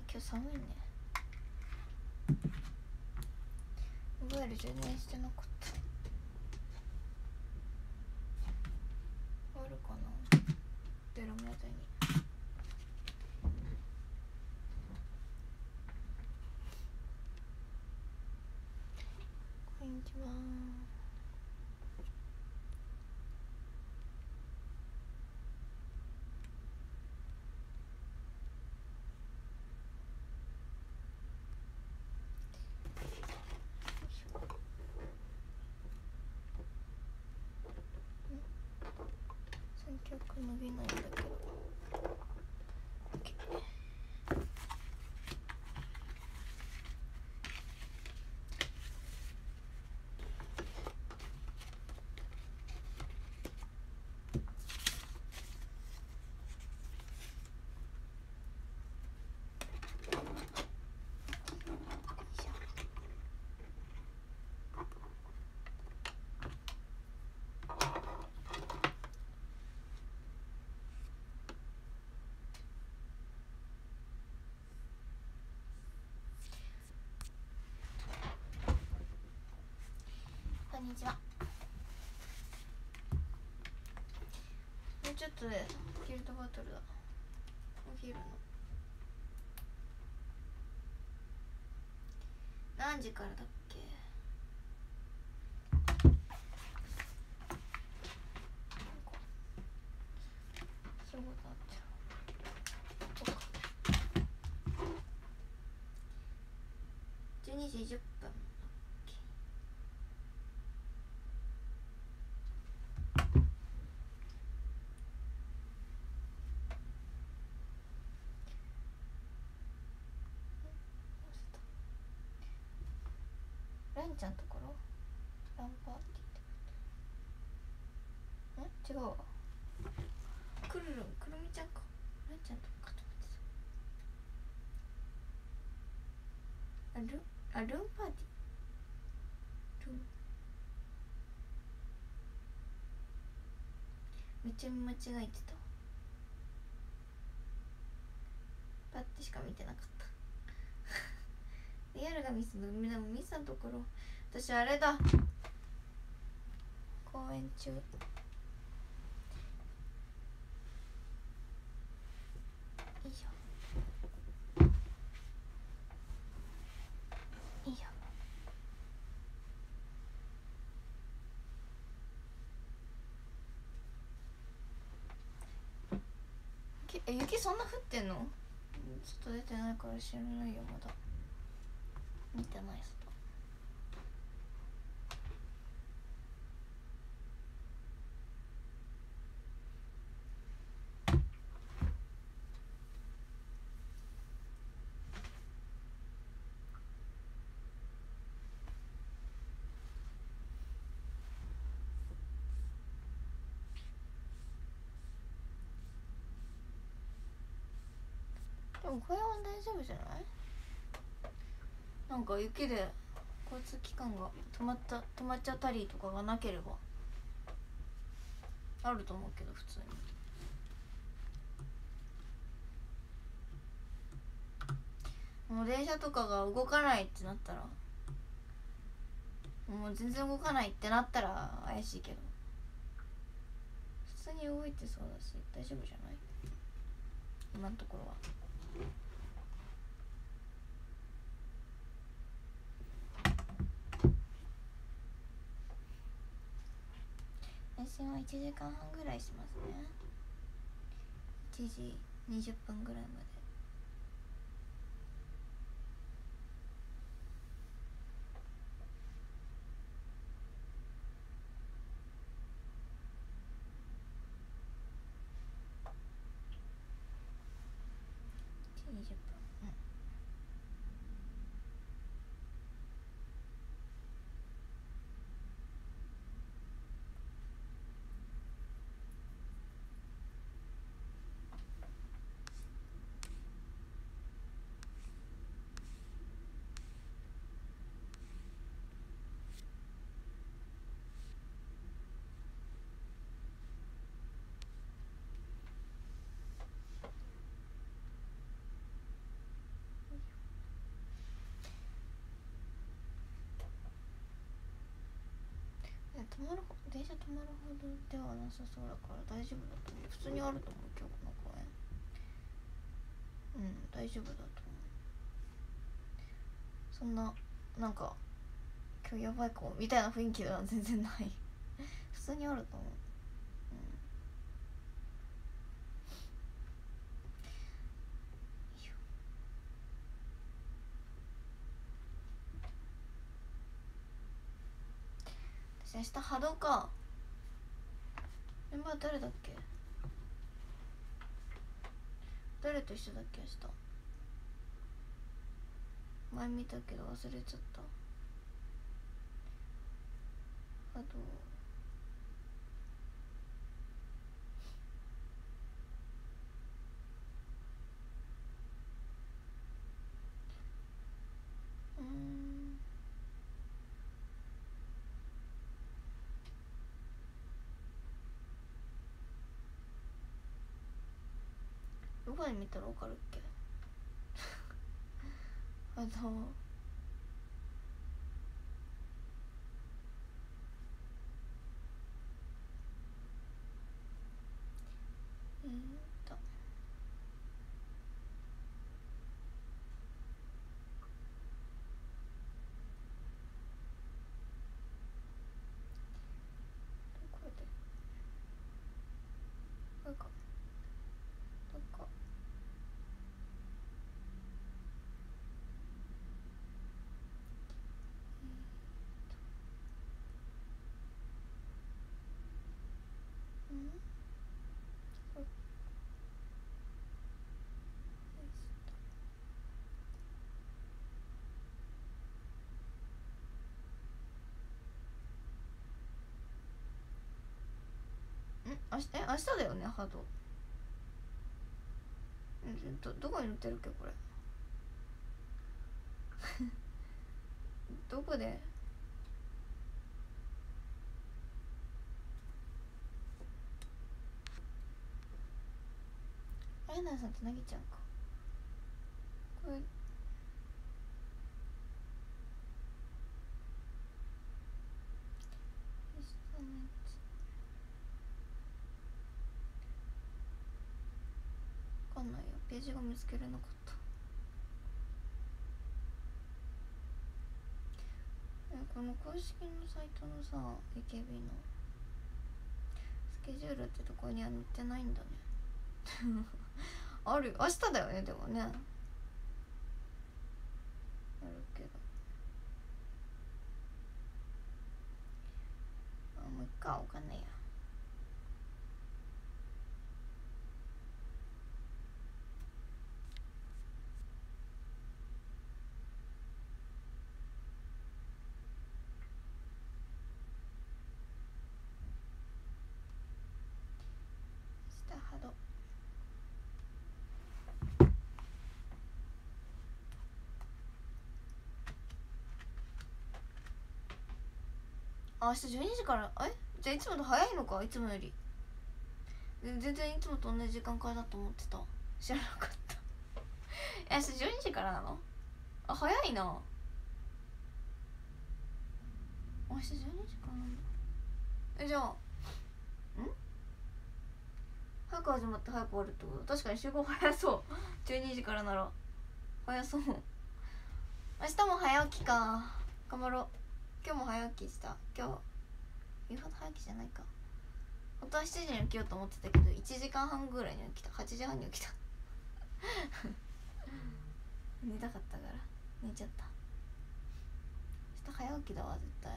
今日寒いね。モバイル充電してなかった。あるかな、デラメ台に。こんにちは。三脚伸びないんだけど。こんにちは。もうちょっとでギルドバトルだ。お昼の何時からだっけ。そういうことあったよ。12時10分。ランちゃんところランパーティーって違うわ。くるみちゃんか。ランちゃんとかと思ってた。ルーンパーティー。めっちゃ見間違えてた。パッてしか見てなかったリアルがミスのでもミスのところ、私あれだ、公演中。よいしょいいよ。雪そんな降ってんの？外出てないから知らないよ。まだ見てない外。でもこれは大丈夫じゃない？なんか雪で交通機関が止まっちゃったりとかがなければあると思うけど、普通に。もう電車とかが動かないってなったら、もう全然動かないってなったら怪しいけど、普通に動いてそうだし大丈夫じゃない？今のところは。配信は1時間半ぐらいしますね。1時20分ぐらいまで。20分。 まるほど、電車止まるほどではなさそうだから大丈夫だと思う。普通にあると思う今日この公園。大丈夫だと思う。そんななんか今日やばいかもみたいな雰囲気では全然ない普通にあると思う。私明日波動か。メンバー誰だっけ、誰と一緒だっけ明日。前見たけど忘れちゃった。波動どこで見たら分かるっけ波動とこれでこれかどっか明日だよね波動。どこに載ってるっけこれどこであやなさんとなぎちゃんかこれ。わかんないよ、ページが見つけれなかった。この公式のサイトのさ AKB のスケジュールってとこには載ってないんだねある、明日だよねでもね。あるけどもう一回わかんないや。明日波動明日12時から。じゃあいつもと早いのか、いつもより。全然いつもと同じ時間からだと思ってた。知らなかった明日12時からなの。早いな。明日12時からなんだ。じゃあ早く始まって早く終わるってこと。確かに集合早そう12時からなら早そう。明日も早起きか。頑張ろう。今日も早起きした。今日言うほど早起きじゃないか。本当は7時に起きようと思ってたけど1時間半ぐらいに起きた。8時半に起きた寝たかったから寝ちゃった。明日早起きだわ絶対。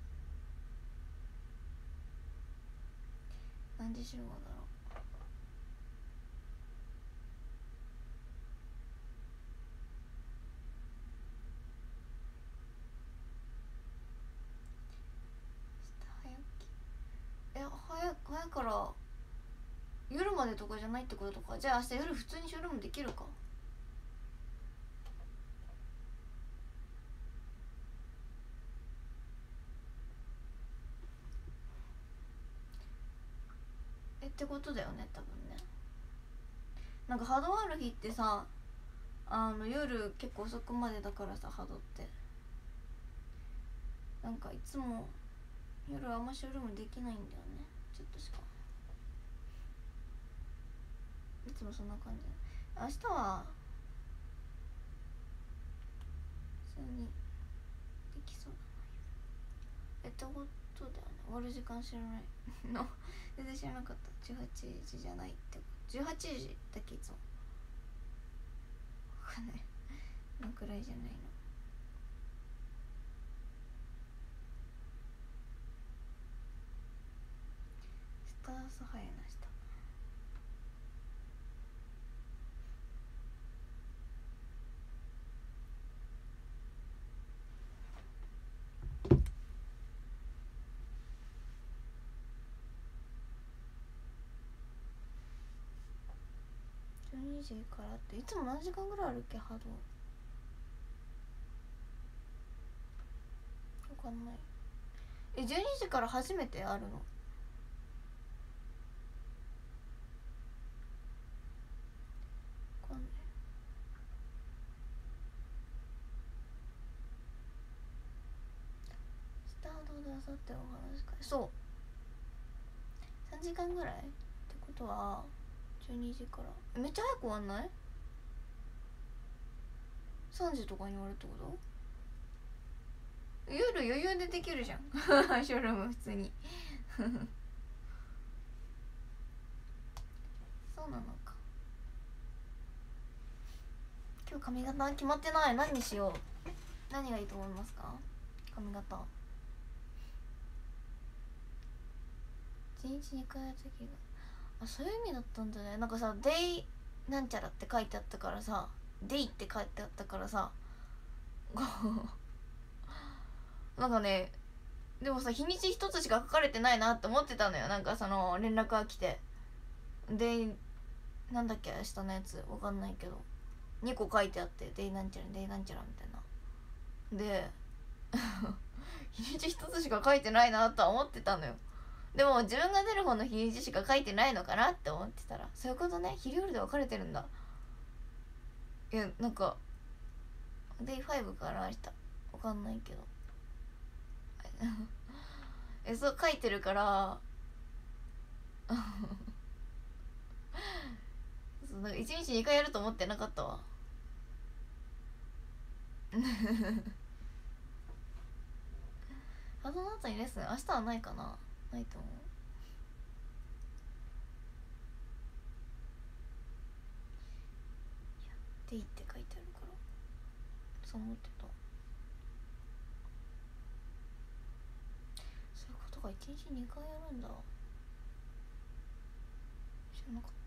何時集合だろう。早いから夜までとかじゃないってことか。じゃあ明日夜普通にショールームできるか。ってことだよね多分ね。なんか波動ある日ってさ夜結構遅くまでだからさ波動ってなんかいつも夜あんまショールームできないんだよね、ちょっとしか。いつもそんな感じ。明日は普通にできそうだな。ってことだよね。終わる時間知らないの全然知らなかった。18時じゃないって18時だっけいつも。分かんないのくらいじゃないの。スター朝早いなした。12時からっていつも何時間ぐらいあるっけ、波動。分かんない。12時から初めてあるの？分かんない。スタートであさってお話会、そう3時間ぐらいってことは12時から、めっちゃ早く終わんない？ 3 時とかに終わるってこと？夜余裕でできるじゃんショールーム普通にそうなのか。今日髪型決まってない。何にしよう。何がいいと思いますか？髪型1日2回やる時が、あ、そういう意味だったんだね。なんかさ、デイなんちゃらって書いてあったからさ、デイって書いてあったからさなんかね、でもさ、日にち一つしか書かれてないなって思ってたのよ。なんかその連絡が来て、でなんだっけ明日のやつわかんないけど2個書いてあって、デイなんちゃらデイなんちゃらみたいなで日にち一つしか書いてないなとは思ってたのよ。でも自分が出る方の日にちしか書いてないのかなって思ってたら、そういうことね。昼夜で分かれてるんだ。いや、なんかデイ5から明日わかんないけどそう書いてるからそう、なんか1日2回やると思ってなかったわあの後にレッスン明日はないかな。ないと思う。デイって書いてあるからそう思ってた。そういうことか。1日2回やるんだ。知らなかった。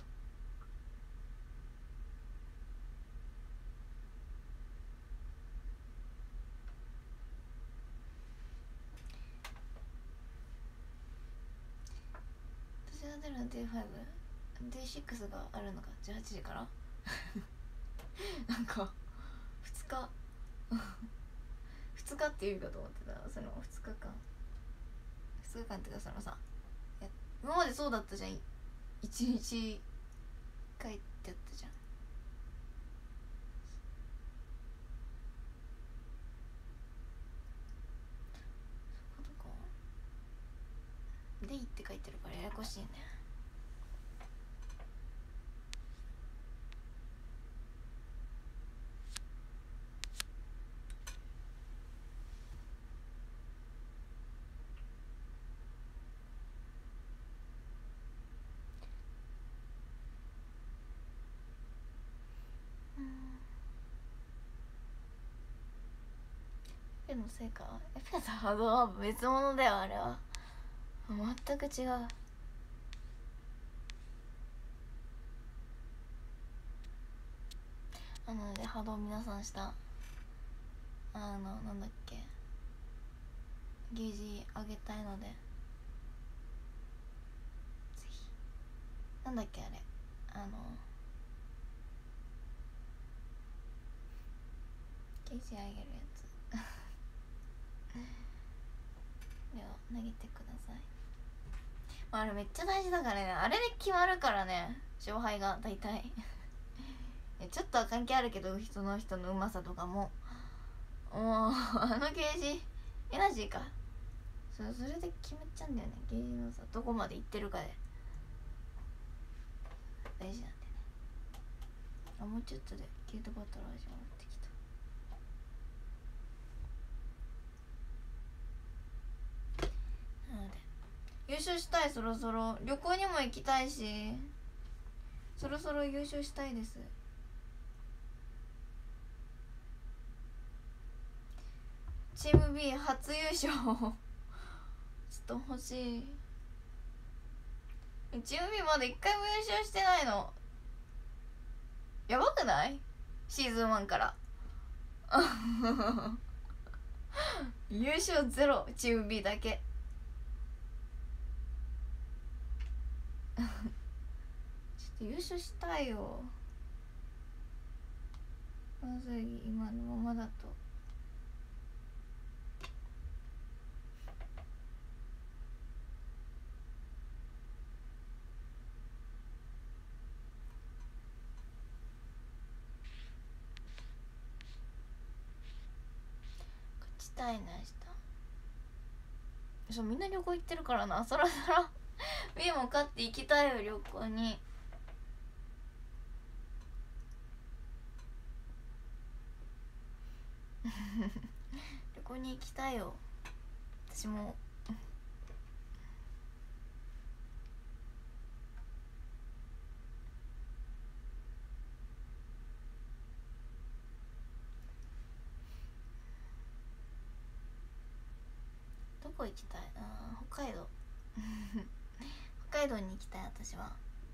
私が出るの Day5、Day6 があるのが18時からなんか2日2日っていうかと思ってた。その2日間っていうか、そのさ、今までそうだったじゃん。1日帰ってやったじゃん。そういうことか。デイって書いてるからややこしいね。エペのせいか。エペとハードは別物だよ、あれは。全く違う。なので波動皆さんしたなんだっけ、ゲージ上げたいので、ぜひ。なんだっけあれ、ゲージ上げるやつでは投げてください。あれめっちゃ大事だからね。あれで決まるからね、勝敗が大体ちょっとは関係あるけど、人のうまさとかも。もうあのゲージエナジーか、 それで決めちゃうんだよね、ゲージのさどこまで行ってるかで大事なんでね。あ、もうちょっとでゲートバトル始まってきた。なので優勝したい、そろそろ旅行にも行きたいし、そろそろ優勝したいです。チーム B 初優勝ちょっと欲しい。チーム B まだ1回も優勝してないの。やばくない？シーズン1から優勝ゼロ、チーム B だけちょっと優勝したいよ。まずい今のままだと。勝ちたいな。そう、みんな旅行行ってるからな。そろそろB も勝って行きたいよ、旅行に。旅行に行きたいよ、私も。どこ行きたい？北海道北海道に行きたい、私は。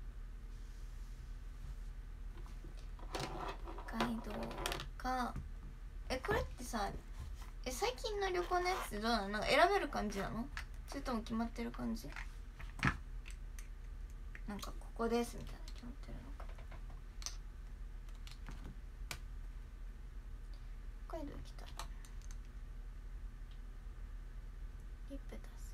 北海道か。これってさ、最近の旅行のやつってどうなの？なんか選べる感じなの？それとも決まってる感じ？なんかここですみたいな決まってるのか。北海道行きたい。リップ出す。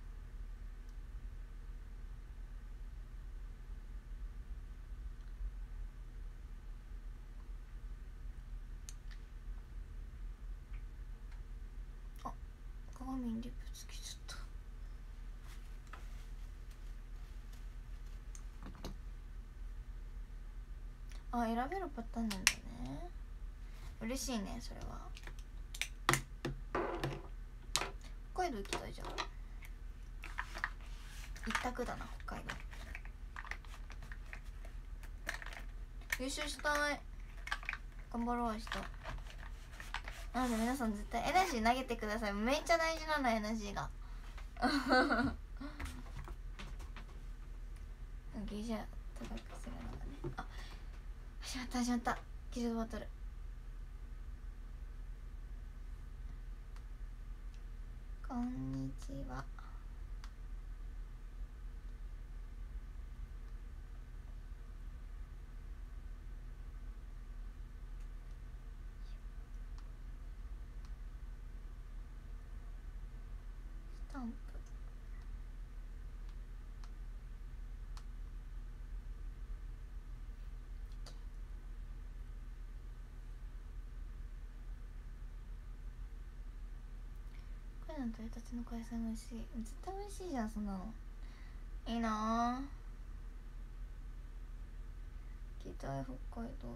あ、鏡にリップつけちゃった。あ、選べるパターンなんだね。嬉しいね、それは。北海道行きたいじゃん。一択だな、北海道。優勝したい。頑張ろう、明日。なので皆さん絶対エナジー投げてください。めっちゃ大事なの、エナジーがゲージャー高くするのがね。あ、始まった始まった。技術バトル。こんにちは。スタンプ。これの取り立ての海鮮美味しい。絶対美味しいじゃん、そんなの。いいなぁ。行きたい、北海道。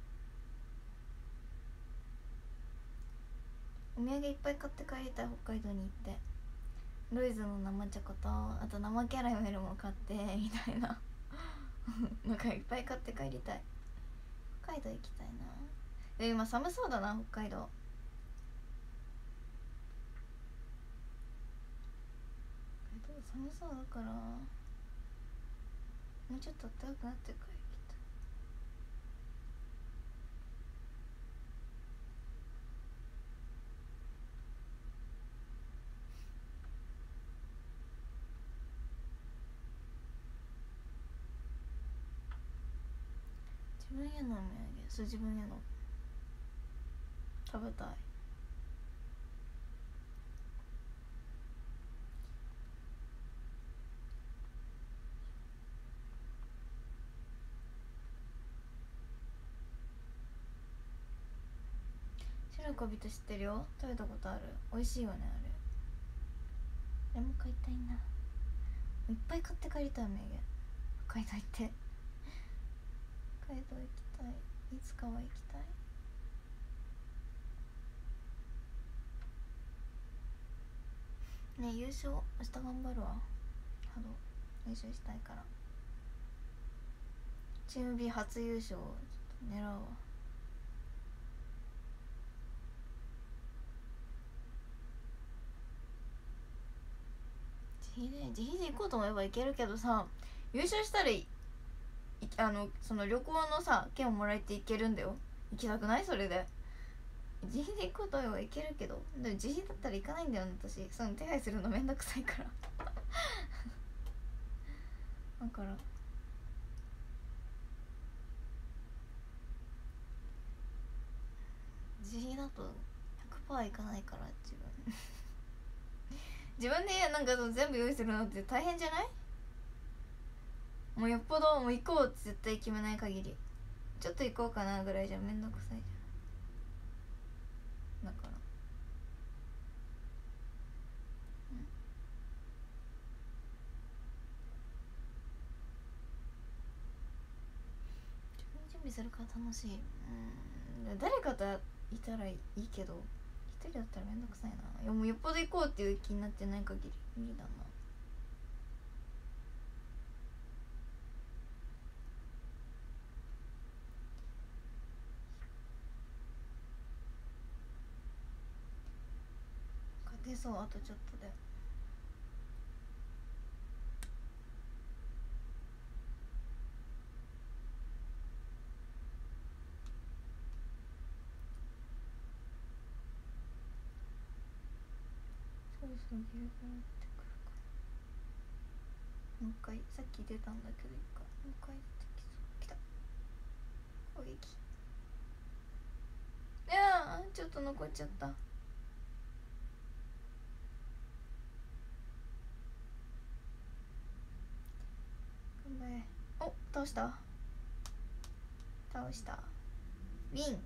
お土産いっぱい買って帰りたい、北海道に行って。ロイズの生チョコと、あと生キャラメルも買ってみたいななんかいっぱい買って帰りたい。北海道行きたいな。で今寒そうだな、北海道。北海道寒そうだから、もうちょっと暖かくなってから行きたい。自分へのお土産。そう、自分への食べたい。白小人知ってるよ。食べたことある。美味しいよね、あれ。 れも買いたいな。いっぱい買って帰りたい。名言北海道行って北海道行きたい。いつかは行きたい。ね、優勝明日頑張るわ。ハド優勝したいから。チーム B 初優勝ちょっと狙うわ。自費で行こうと思えば行けるけどさ、優勝したらその旅行のさ券をもらえて行けるんだよ。行きたくない？それで自費で行こうと思えば行けるけど、でも自費だったら行かないんだよね私。その手配するのめんどくさいからだから自費だと 100% 行かないから。自分でなんか全部用意するのって大変じゃない？もうよっぽどもう行こうって絶対決めない限り、ちょっと行こうかなぐらいじゃめんどくさいじゃん。だから自分で準備するから楽しい。誰かといたらいいけど、一人だったらめんどくさいな。いやもうよっぽど行こうっていう気になってない限り無理だな。勝てそう、あとちょっとで。そろそろギルドラってくるかな。もう一回さっき出たんだけど、一回もう一回出てきそう。来た攻撃。いやーちょっと残っちゃった。頑張れ。お、倒した。倒した。ウィン。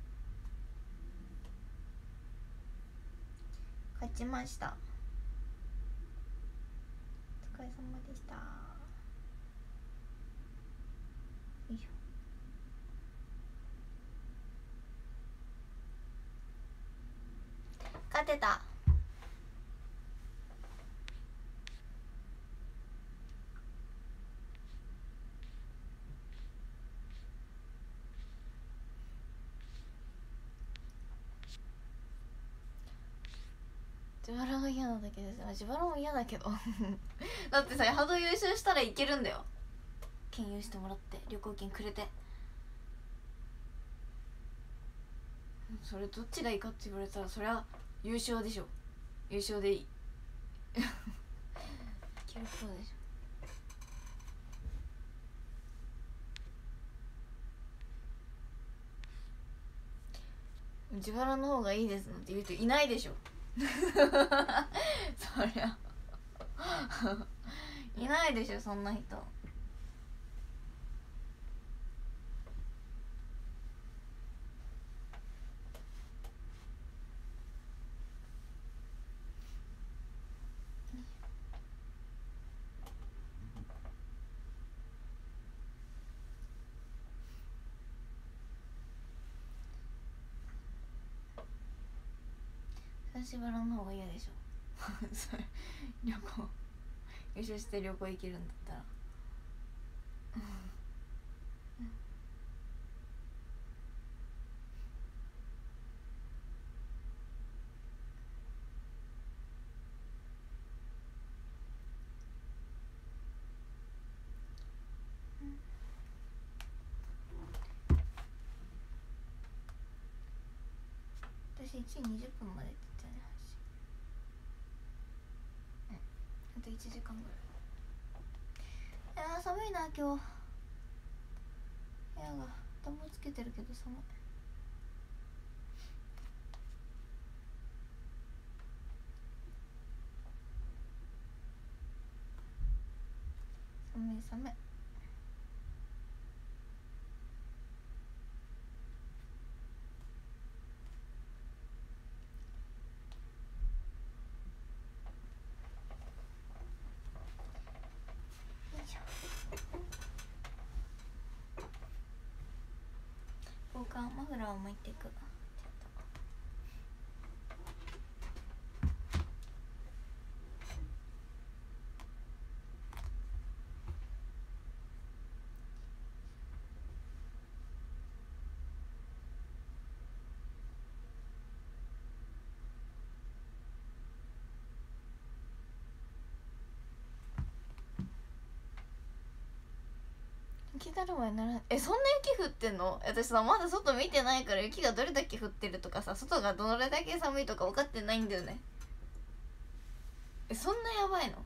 勝ちました。お疲れ様でした。よいしょ。勝てた。自腹が嫌なだけです。自腹も嫌だけどだってさ、ハード優勝したらいけるんだよ。兼用してもらって旅行券くれて。それどっちがいいかって言われたら、そりゃ優勝でしょ。優勝でいいいけるそうでしょ。自腹の方がいいですなんて言う人いないでしょそりゃいないでしょそんな人。自腹の方が嫌でしょそれ旅行優勝して旅行行けるんだったら私1時20分までって言ったよね。あと1時間ぐらい。いやー寒いな今日。部屋が暖房つけてるけど寒い。寒い寒い。 かマフラーを巻いていく。雪だるまにならない。そんな雪降ってんの？私さまだ外見てないから雪がどれだけ降ってるとかさ、外がどれだけ寒いとか分かってないんだよね。そんなやばいの？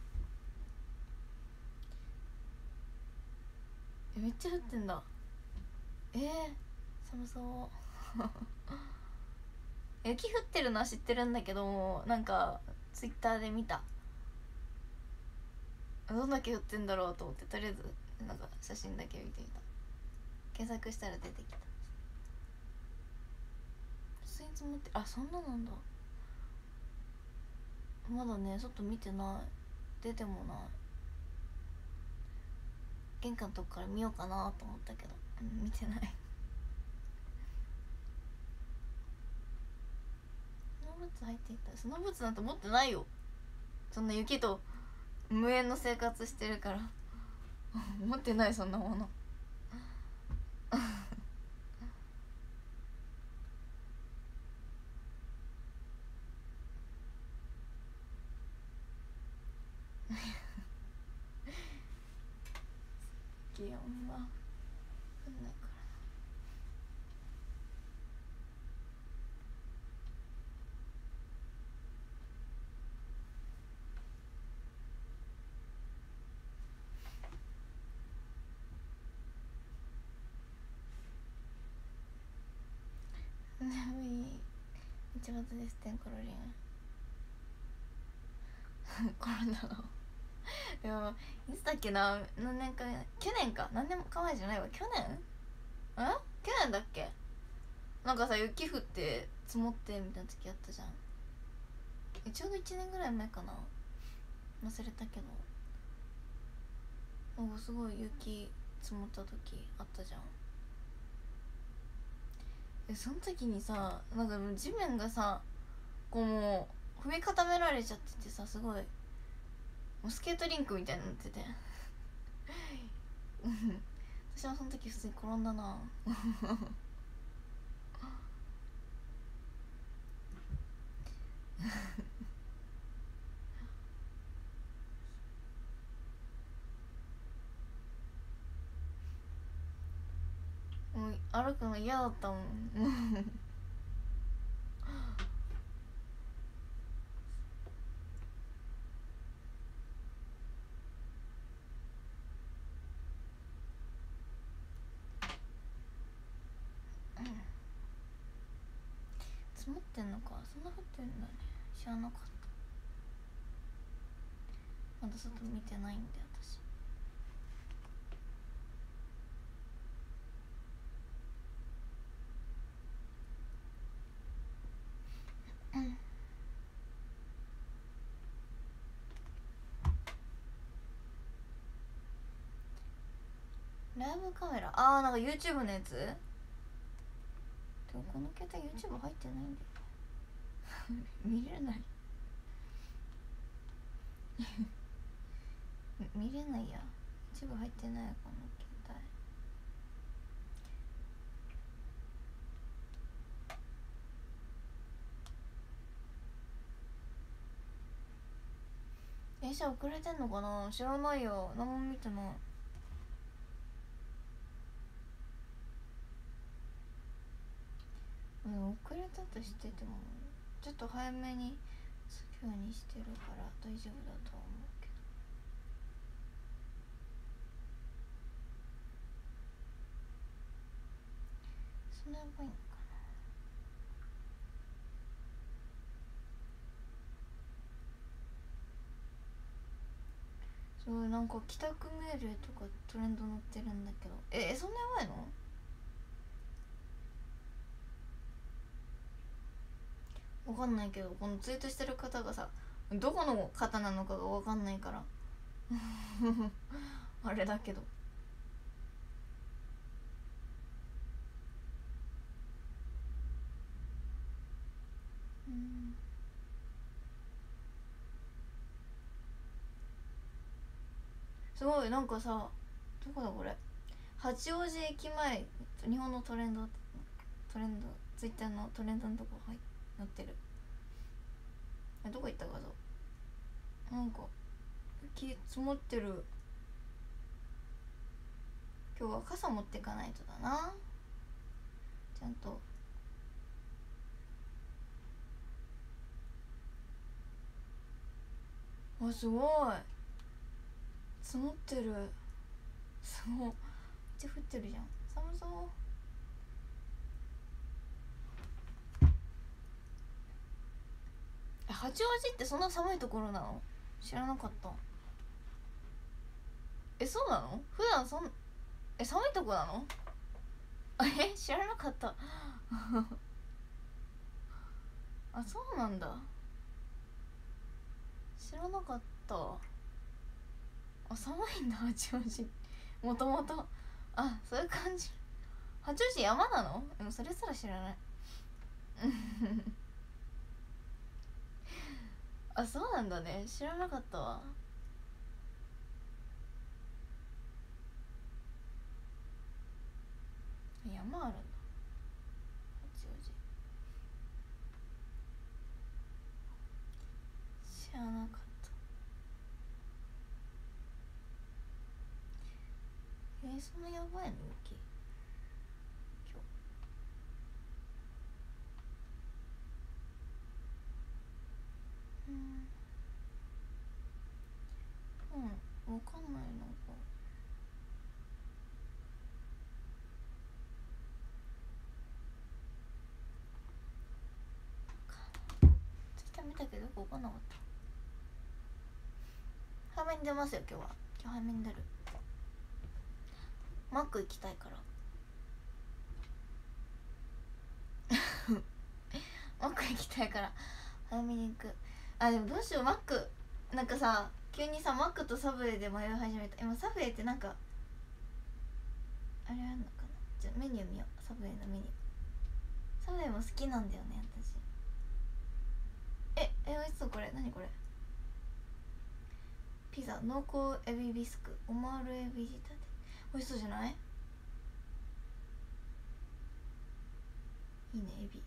めっちゃ降ってんだ。寒そう雪降ってるのは知ってるんだけど、なんかツイッターで見た。どんだけ降ってんだろうと思って、とりあえずなんか写真だけ見てみた。検索したら出てきた。普通に積もって、あ、そんななんだ。まだね外見てない。出てもない。玄関のとこから見ようかなと思ったけど、見てないスノーブーツ履いていた。スノーブーツなんて持ってないよ。そんな雪と無縁の生活してるから持ってない、そんなもの気温は降んないから眠い。一番ですってんコロリンコロナのでもいつだっけな、何年か去年か、何年か前じゃないわ、去年去年だっけ。なんかさ雪降って積もってみたいな時あったじゃん。ちょうど1年ぐらい前かな、忘れたけど、なんかすごい雪積もった時あったじゃん。その時にさ、なんか地面がさこうもう踏み固められちゃっててさ、すごいもうスケートリンクみたいになってて私はその時普通に転んだなもう歩くの嫌だったもん積もってんのか、そんな降ってんだね、知らなかった。まだ外見てないんで私。ライブカメラ、なんか YouTube のやつ。でもこの携帯 YouTube 入ってないんだよ見れない見れないや、 YouTube 入ってないこの携帯。電車遅れてんのかな、知らないよ、何も見てない。遅れたとしててもちょっと早めに着くようにしてるから大丈夫だとは思うけど。そんなやばいのかな。そうなんか帰宅命令とかトレンド載ってるんだけど、そんなやばいの？わかんないけど、このツイートしてる方がさどこの方なのかがわかんないからあれだけど。 すごいなんかさ、どこだこれ、八王子駅前、日本のトレンドツイッターのトレンドのとこ入なってる。どこ行った画像、なんか雪積もってる。今日は傘持ってかないとだな、ちゃんと。わ、すごい積もってる。すごい、めっちゃ降ってるじゃん。寒そう。八王子ってそんな寒いところなの？知らなかった。そうなの？普段寒いとこなの？知らなかったあ、そうなんだ、知らなかった。あ、寒いんだ八王子、もともと。あ、そういう感じ。八王子山なの？でもそれすら知らないあ、そうなんだね、知らなかったわ。山あるんだ八王子、知らなかった。そんなやばいの雪今日。わかんない。なんかツイッター見たけどよくわかんなかった。早めに出ますよ今日は。今日早めに出る。マック行きたいからマック行きたいから早めに行く。あ、でもどうしよう、マックなんかさ、急にさマックとサブウェイで迷い始めた。今サブウェイってなんかあれあんのかな。じゃあメニュー見よう。サブウェイのメニュー。サブウェイも好きなんだよね私。美味しそう。これ何これ、ピザ濃厚エビビスクオマールエビ仕立て。美味しそうじゃない？いいね。エビ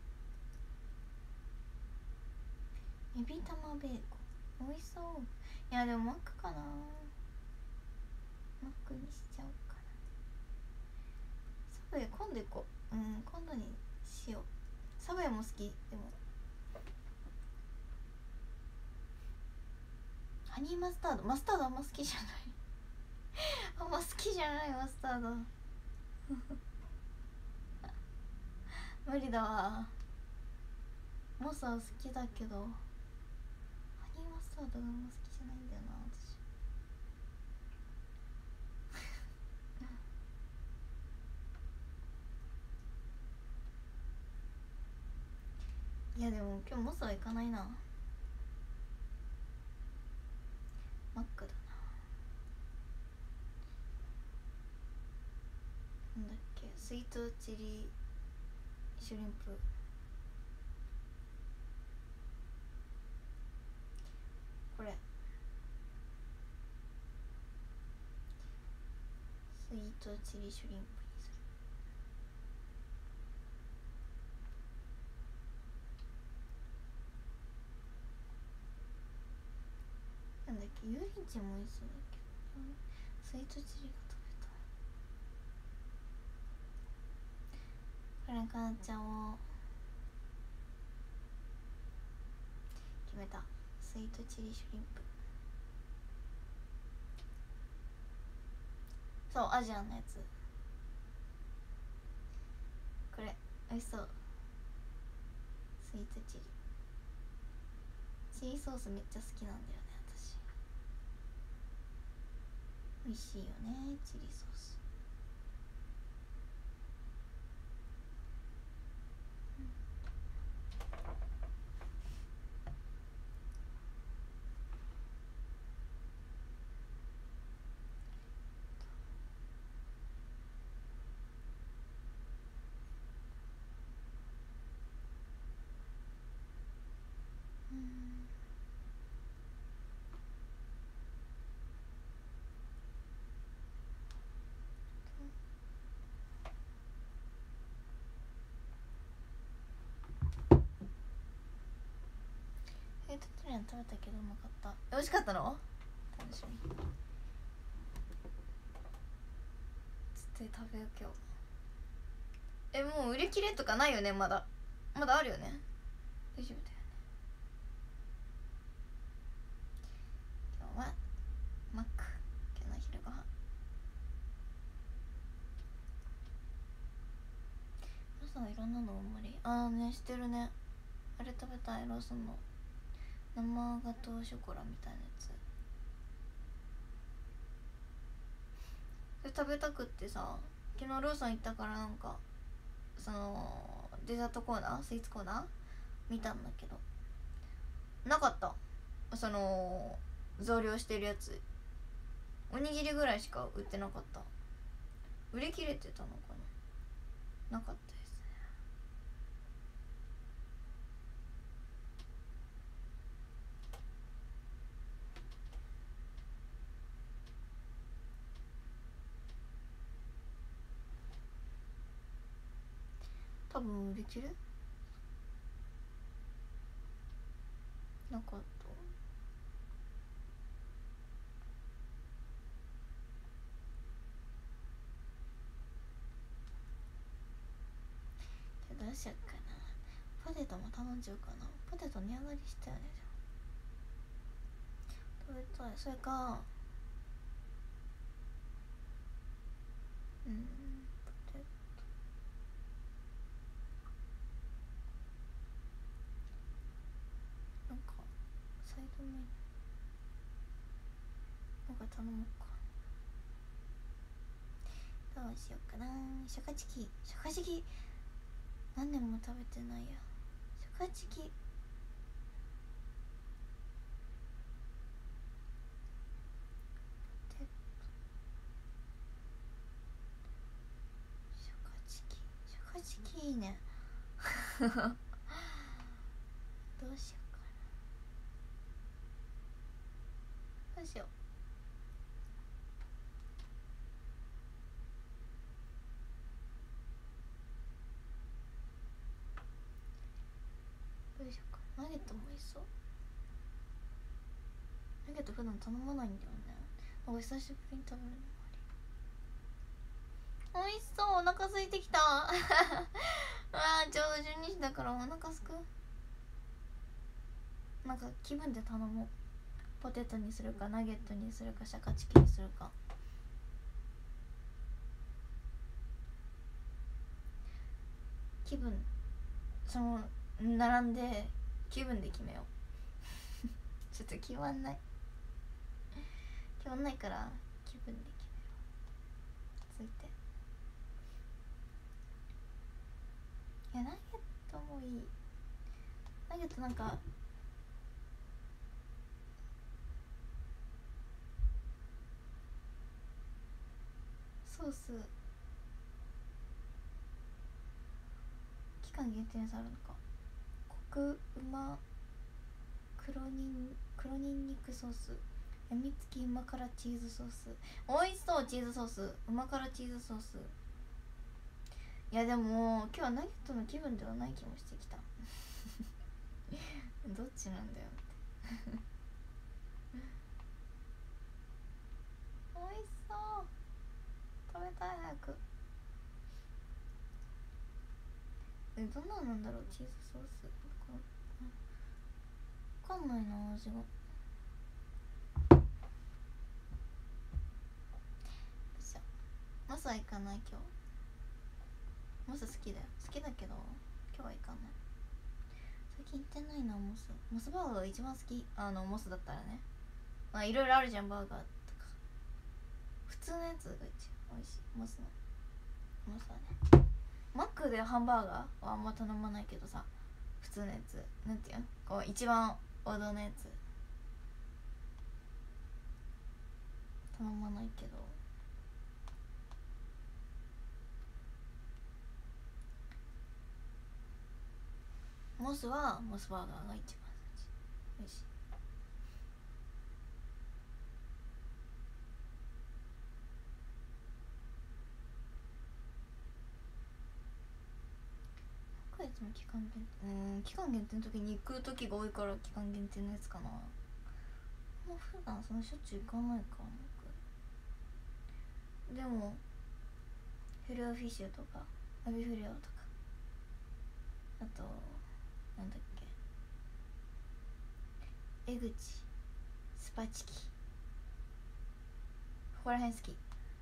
玉ベーコン美味しそう。いやでもマックかな、マックにしちゃおうかな。サブウェイ今度行こう。今度にしよう。サブウェイも好き。でもハニーマスタードあんま好きじゃないあんま好きじゃないマスタード無理だわ。モスは好きだけどハニーマスタードがあんま好きじゃないんだよな私いやでも今日モスは行かないな。マックだな。なんだっけ、スイートチリシュリンプ。これスイートチリシュリンプにする。なんだっけ、油淋鶏も美味しそうだけど、スイートチリが食べたい。これ買っちゃおう。決めた。スイートチリシュリンプ。そう、アジアンのやつ。これ美味しそう。スイートチリソースめっちゃ好きなんだよね私。美味しいよねチリソース。 ラン食べたけどうまかった。美味しかったの？楽しみ。つって食べよう今日。もう売り切れとかないよね？まだあるよね？大丈夫だよね。今日はマック。今日の昼ご飯ローソンいろんなのあんまりねしてるね。あれ食べたい。ローソンの生ガトーショコラみたいなやつ。それ食べたくってさ、昨日ローソン行ったからなんかそのデザートコーナー、スイーツコーナー見たんだけどなかった。その増量してるやつおにぎりぐらいしか売ってなかった。売り切れてたのかな。なかったですね。多分売り切れなかった。どうしよっかな。ポテトも頼んじゃうかな。ポテト値上がりしたよね。食べたい。それかポテトなんかサイドメニューなんか頼もうか。どうしようかな。シャカチキ何年も食べてないや。シャカチキシャカチキいいねどうしようかな。どうしよう。どうしようか。ナゲットも美味しそう。ナゲット普段頼まないんだよね。なんか久しぶりに食べるのもあり。美味しそう。お腹空いてきたあーちょうど12時だからお腹すく。なんか気分で頼もう。ポテトにするかナゲットにするかシャカチキにするか。気分その並んで気分で決めようちょっと決まんないから気分で決めよう。ついていやナゲットもいい。ナゲットなんかソース期間限定のやつあるのか。コクうま黒ニンニクソース、やみつきうま辛チーズソース。おいしそう。チーズソース、うま辛チーズソース。いやでも今日はナゲットの気分ではない気もしてきたどっちなんだよっておいしそう。食べたい早く。どんなのなんだろうチーズソース。わかんないな味が。マスは行かない今日。モス好きだよ。好きだけど今日は行かない。最近行ってないな。モスバーガーが一番好き。モスだったらね。まあいろいろあるじゃんバーガーとか。普通のやつが一番美味しい。モスはね。マックでハンバーガーはあんま頼まないけどさ、普通のやつなんていうの、こう一番王道のやつ頼まないけど、モスはモスバーガーが一番美味しい。声やつも期間限定、期間限定の時に行く時が多いから期間限定のやつかな。もう普段そのしょっちゅう行かないか。でもフィレオフィッシュとかアビフレオとか、あとなんだっけ、江口スパチキ、ここら辺好き。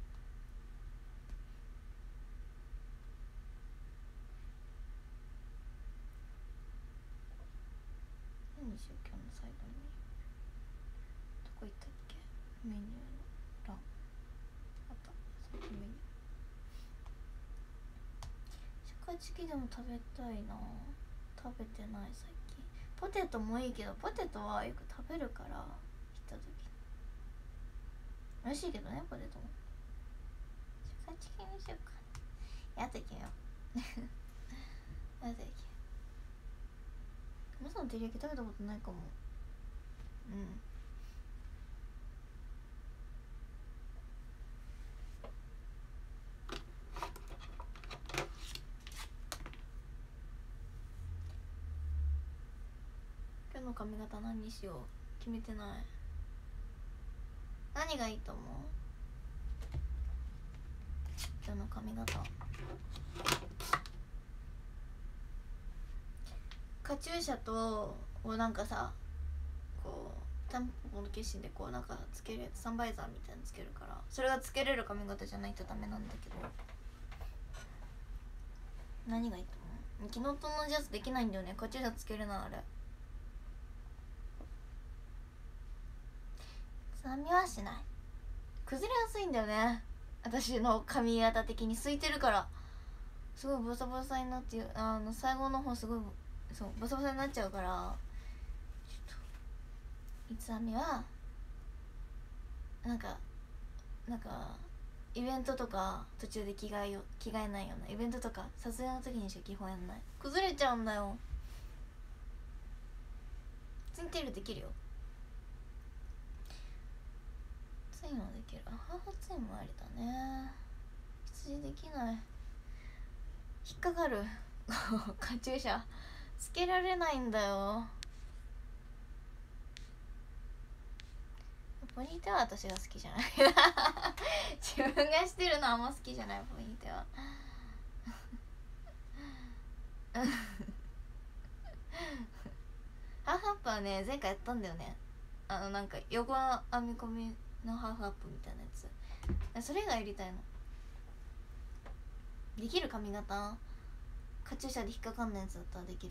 何にしよう今日の最後に。どこ行ったっけ、メニューの欄あった。メニューシャカチキでも食べたいな。食べてない最近。ポテトもいいけど、ポテトはよく食べるから行った時美味しいけどね、ポテトも。シャカチキにしようか。やっていけよやっていけよ。マサの照り焼き食べたことないかも。今日の髪型何にしよう決めてない。何がいいと思う？今日の髪型カチューシャとをなんかさ、こうタンポポの決心でこうなんかつけるやつ、サンバイザーみたいなのつけるから、それがつけれる髪型じゃないとダメなんだけど、何がいいと思う？昨日と同じやつできないんだよね、カチューシャつけるな。あれつまみはしない。崩れやすいんだよね、私の髪型的に。空いてるからすごいボサボサになって、最後の方すごいそうボサボサになっちゃうから、ちょっといつ編みはなんかイベントとか途中で着替えないようなイベントとか撮影の時にしか基本やんない。崩れちゃうんだよ。ツインテールできるよ。ツインはできる。ハーフツインもありだね。羊できない。引っかかるカチューシャつけられないんだよ。ポニーテは私が好きじゃない自分がしてるのあんま好きじゃない。ポニーテはハーフアップはね前回やったんだよね。なんか横編み込みのハーフアップみたいなやつ。それがやりたいの。できる髪型カチューシャで引っかかんないやつだったらできる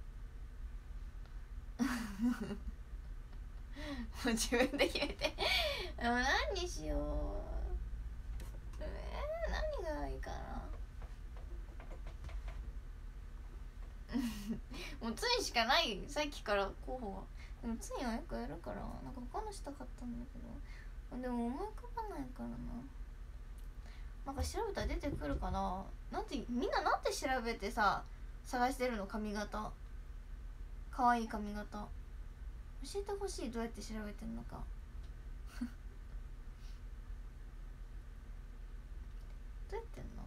もう自分で決めてでも何にしよう。何がいいかなもうツインしかない。さっきから候補は。でもツインはよくやるからなんか他のしたかったんだけど、でも思い浮かばないからな。なんか調べたら出てくるかな。なんてみんななんて調べてさ探してるの？髪型、かわいい髪型教えてほしい。どうやって調べてんのかどうやってんの？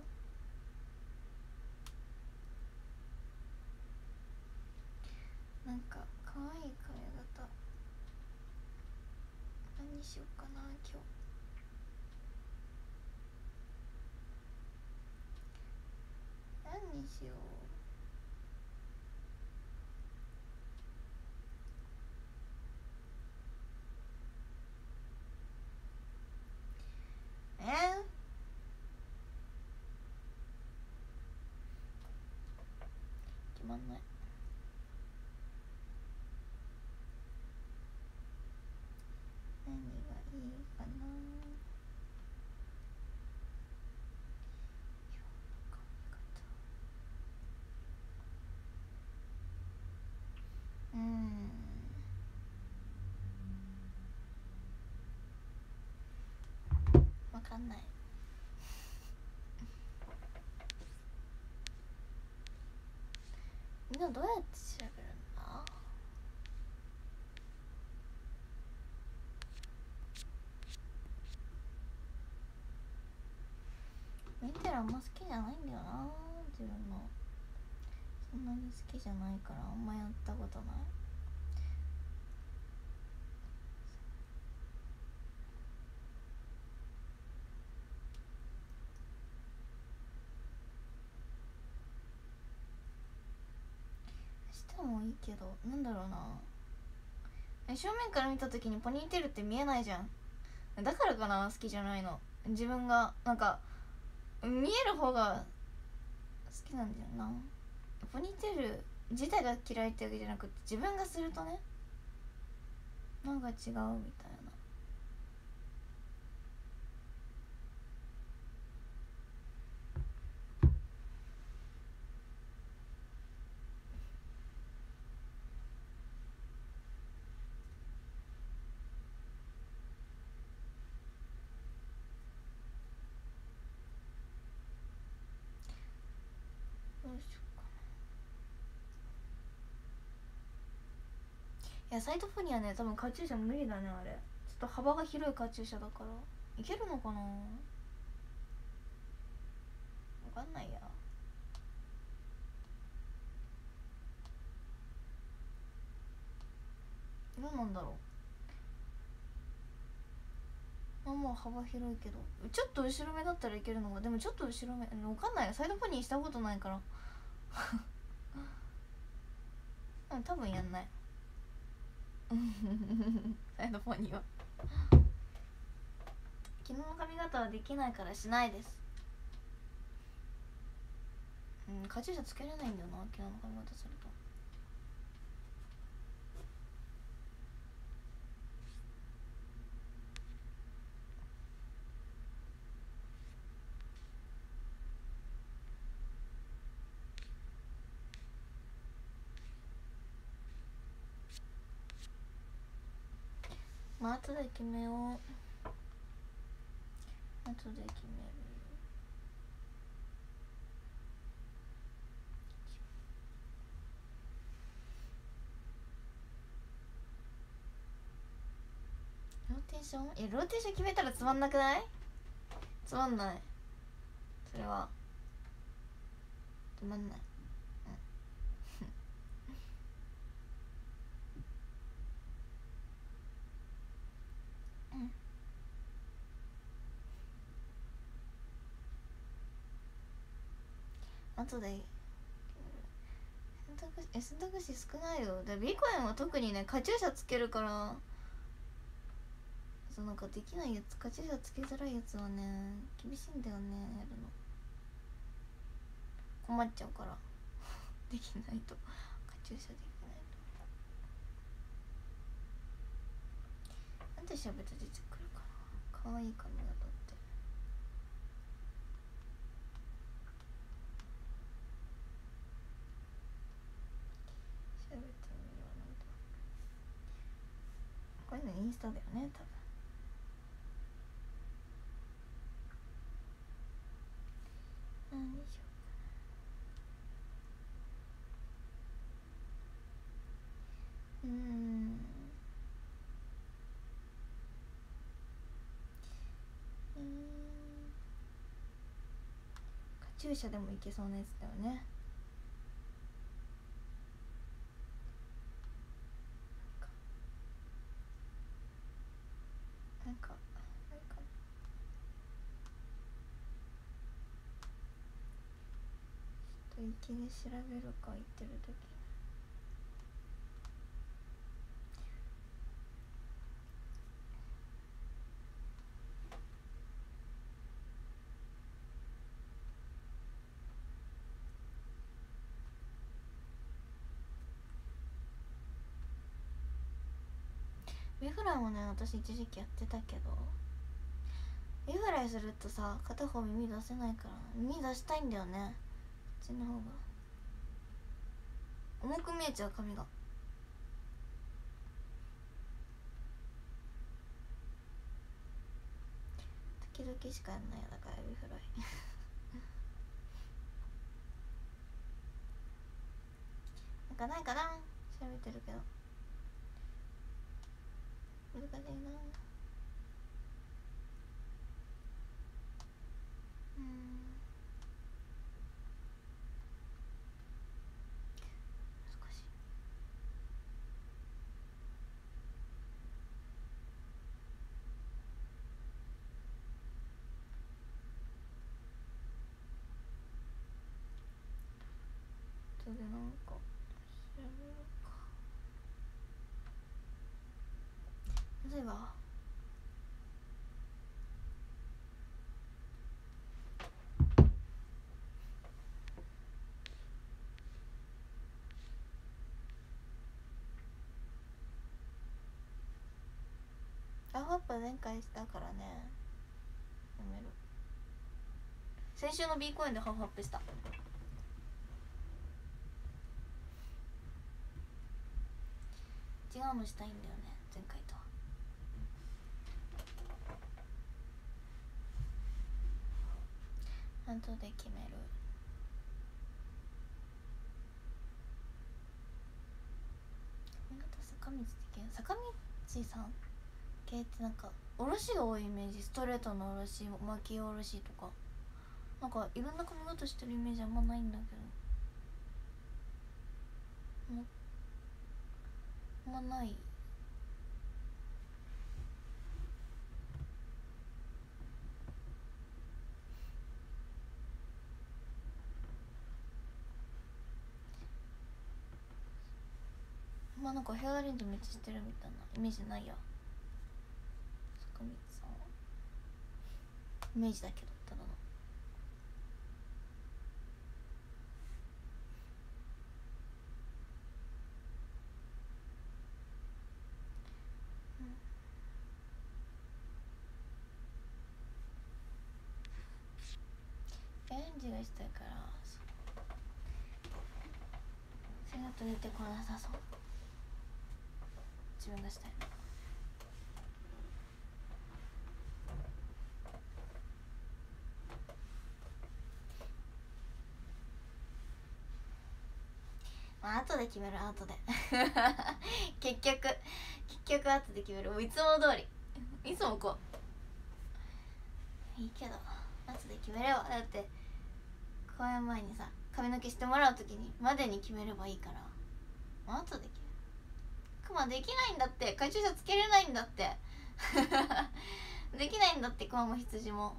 なんかかわいい髪型何にしようかな今日。何にしよう。決まんない。何がいいかな。わかんない。みんなどうやって調べるんだ？ミンテラあんま好きじゃないんだよな自分の。 そんなに好きじゃないからあんまやったことない。してもいいけど、なんだろうな、正面から見た時にポニーテールって見えないじゃん。だからかな、好きじゃないの。自分がなんか見える方が好きなんだよな。ポニーテール自体が嫌いってわけじゃなくて、自分がするとね、なんか違うみたいな。どうしようかな。いやサイドポニーはね、多分カチューシャ無理だねあれ。ちょっと幅が広いカチューシャだからいけるのかな、分かんないや。どうなんだろう。まあ幅広いけど、ちょっと後ろ目だったらいけるのか。でもちょっと後ろ目分かんないよ、サイドポニーしたことないからうん、多分やんないサイドポニーは昨日の髪型はできないからしないです。カチューシャつけれないんだよな、昨日の髪型すると。まあ後で決めよう。後で決める。ローテーション、ローテーション決めたらつまんなくない？つまんない。それはつまんない。後で選択肢少ないよ。でビコエンは特にねカチューシャつけるから、そうなんかできないやつ、カチューシャつけづらいやつはね厳しいんだよね、やるの困っちゃうからできないと、カチューシャできないと。なんで喋って出てくるかな、かわいい髪型って。喋ってみよう。なんだこういうのインスタだよね多分。何にしようかな。カチューシャでもいけそうなやつだよね。なんかちょっと息で調べるか、言ってる時。ビフライもね私一時期やってたけど、ビフライするとさ片方耳出せないから、耳出したいんだよね。こっちの方が重く見えちゃう髪が。時々しかやんないやだからビフライなんかないかな、調べてるけど難しいな。 前回したからね。やめる。先週の B 公演でハーフアップした。違うのしたいんだよね、前回とは。後で決める。坂道できる。坂道さん系ってなんかおろしが多いイメージ。ストレートのおろし、巻きおろしとか、なんかいろんな髪型してるイメージあんまないんだけど、あんまない。まあなんかヘアアレンジめっちゃしてるみたいなイメージないや。坂道さんはイメージだけど、ただの。アレンジがしたいから、それだと出てこなさそう。自分がしたいの。まあ後で決める、後で結局後で決める。もういつも通り、いつもこういいけど後で決めれば。だって公演前にさ髪の毛してもらう時にまでに決めればいいから、まあ後で決める。クマできないんだって、カチューシャつけれないんだってできないんだって、クマも羊も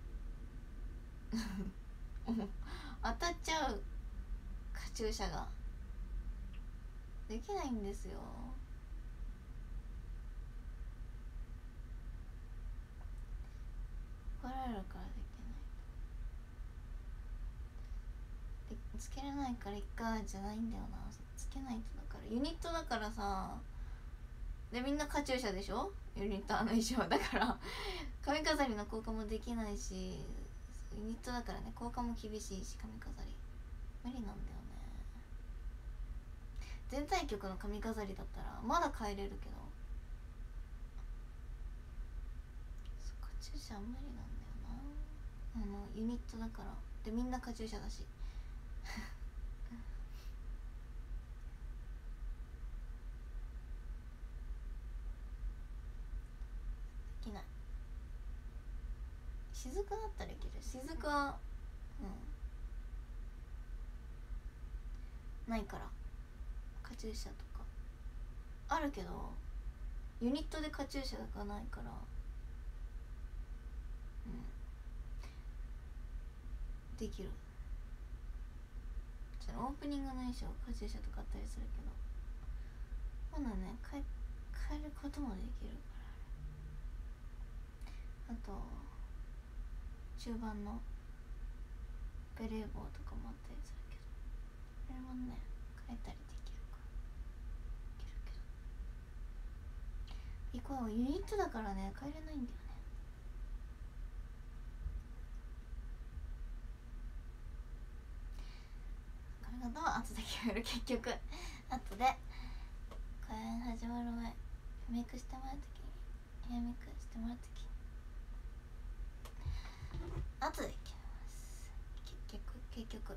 当たっちゃう。カチューシャができないんですよ。怒られるからできない。つけれないからいっかじゃないんだよな。つけないと。だからユニットだからさ、でみんなカチューシャでしょ、ユニットの衣装だから髪飾りの交換もできないし、ユニットだからね、交換も厳しいし、髪飾り無理なんだよね。全体曲の髪飾りだったらまだ変えれるけど、カチューシャ無理なんだよな。ユニットだから。でみんなカチューシャだしできない。雫だったらいける。雫はないから。カチューシャとかあるけど、ユニットでカチューシャがないから、できる。オープニングの衣装カチューシャとかあったりするけど、まだね変えることもできるから。あと中盤のベレー帽とかもあったりするけど、あれもね変えたりできるからいけるけど、これユニットだからね変えれないんだよね。髪型は後で決める。結局後で公演始まる前、メイクしてもらうときに、ヘアメイクしてもらうときに後で決めます。結局ちょ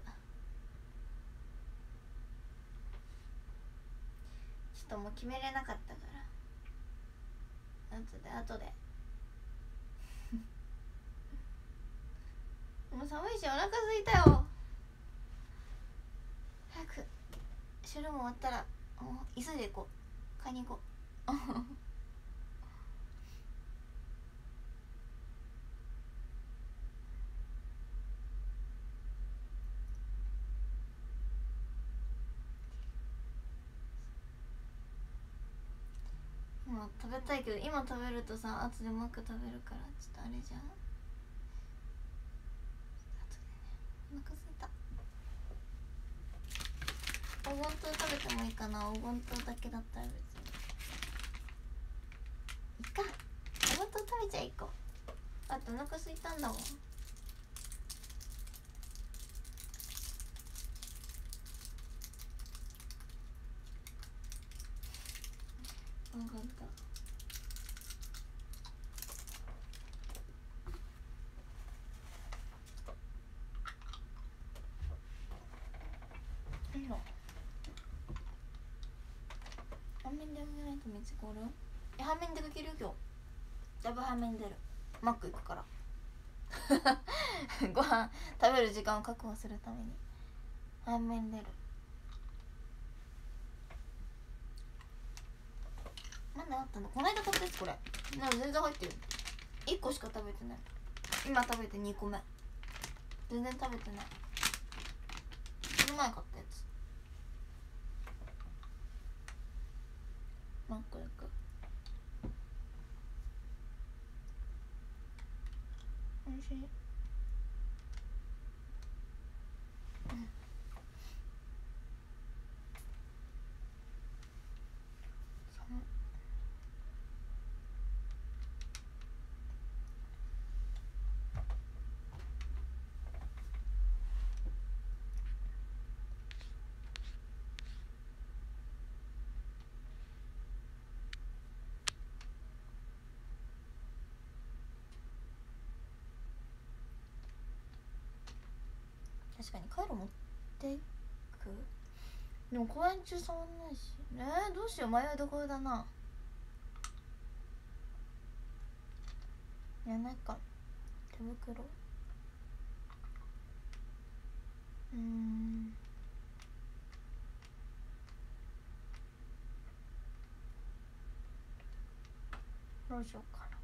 っともう決めれなかったから後でもう寒いしお腹空いたよ。早くシュルも終わったらもう急いで行こう。買いに行こう今食べたいけど、今食べるとさ後でもう一回食べるからちょっとあれじゃん。後でね、お腹すいた。お弁当食べてもいいかな。お弁当だけだったら別にいいか。お弁当 1個。あとお腹空いたんだもん。分かった。いいの。半面であげないとめっちゃ凍る。半面出かけるよ今日。だいぶ半面出る。マック行くからご飯食べる時間を確保するために半面出る。なんであったの。この間食べたやつこれ。なんか全然入ってる。1個しか食べてない。今食べて2個目。全然食べてない。この前買ったやつ。マック行く。おいしい。寒い。確かにカイロ持っていく。でも公演中触んないしどうしよう。迷いどころだな。いやなんか手袋どうしようかな。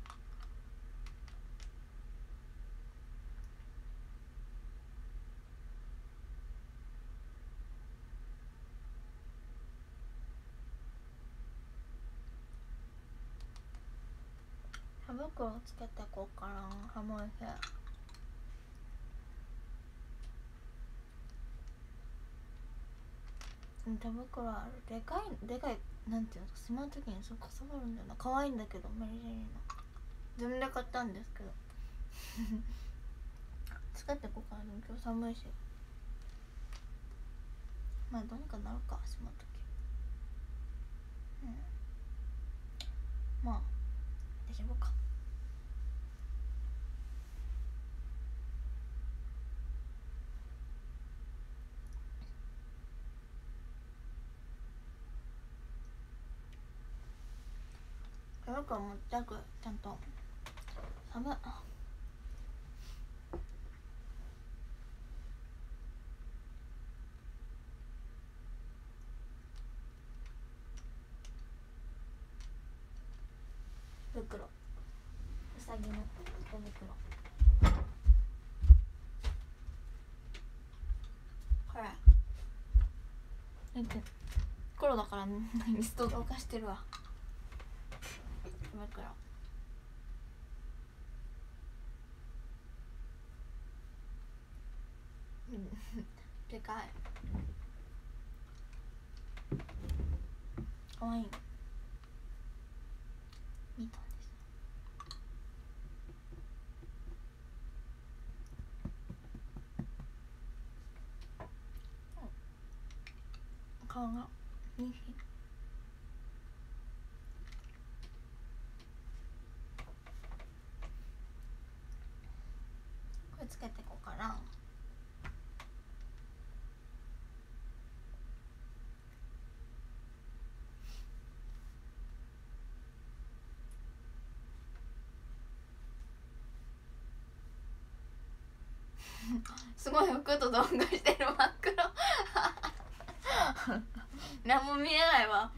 手袋つけてこうかな。寒い日。手袋ある。でかいでかい。なんていうの、しまう時にそうかさばるんだよな。可愛いんだけどメリジェリーの自分で買ったんですけどつけてこうかな。でも今日寒いし、まあどうにかなるか。しまう時まあ大丈夫か。手袋持ってく。ちゃんと。寒い。袋、うさぎの手袋。ほらだって黒だからミストどかしてるわ。手袋でかい。かわいい。見たんです。顔がいい。これつけてこうかな。すごい服と同化してる。真っ黒何も見えないわ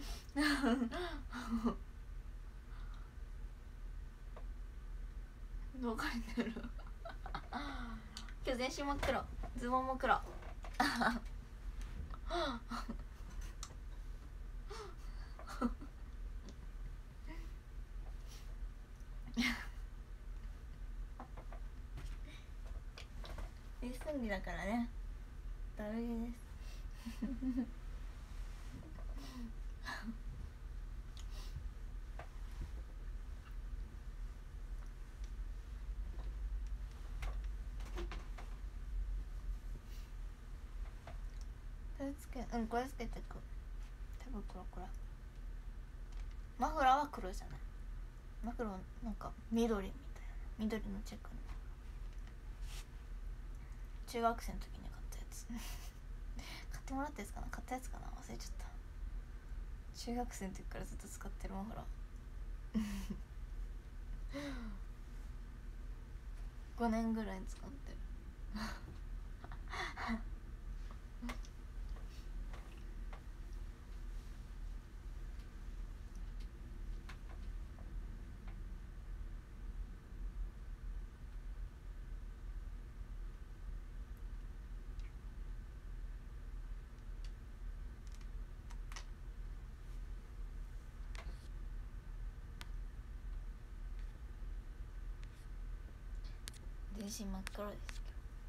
どう書いてる今日全身真っ黒。ズボンも黒リスンギだからね。ダメですそれつけこれつけてく。手袋これ。マフラーは黒じゃない。マフラーなんか緑みたいな、緑のチェックの中学生の時に買ったやつ買ってもらったやつかな、買ったやつかな、忘れちゃった。中学生の時からずっと使ってるマフラー5年ぐらい使ってる全身真っ黒ですけ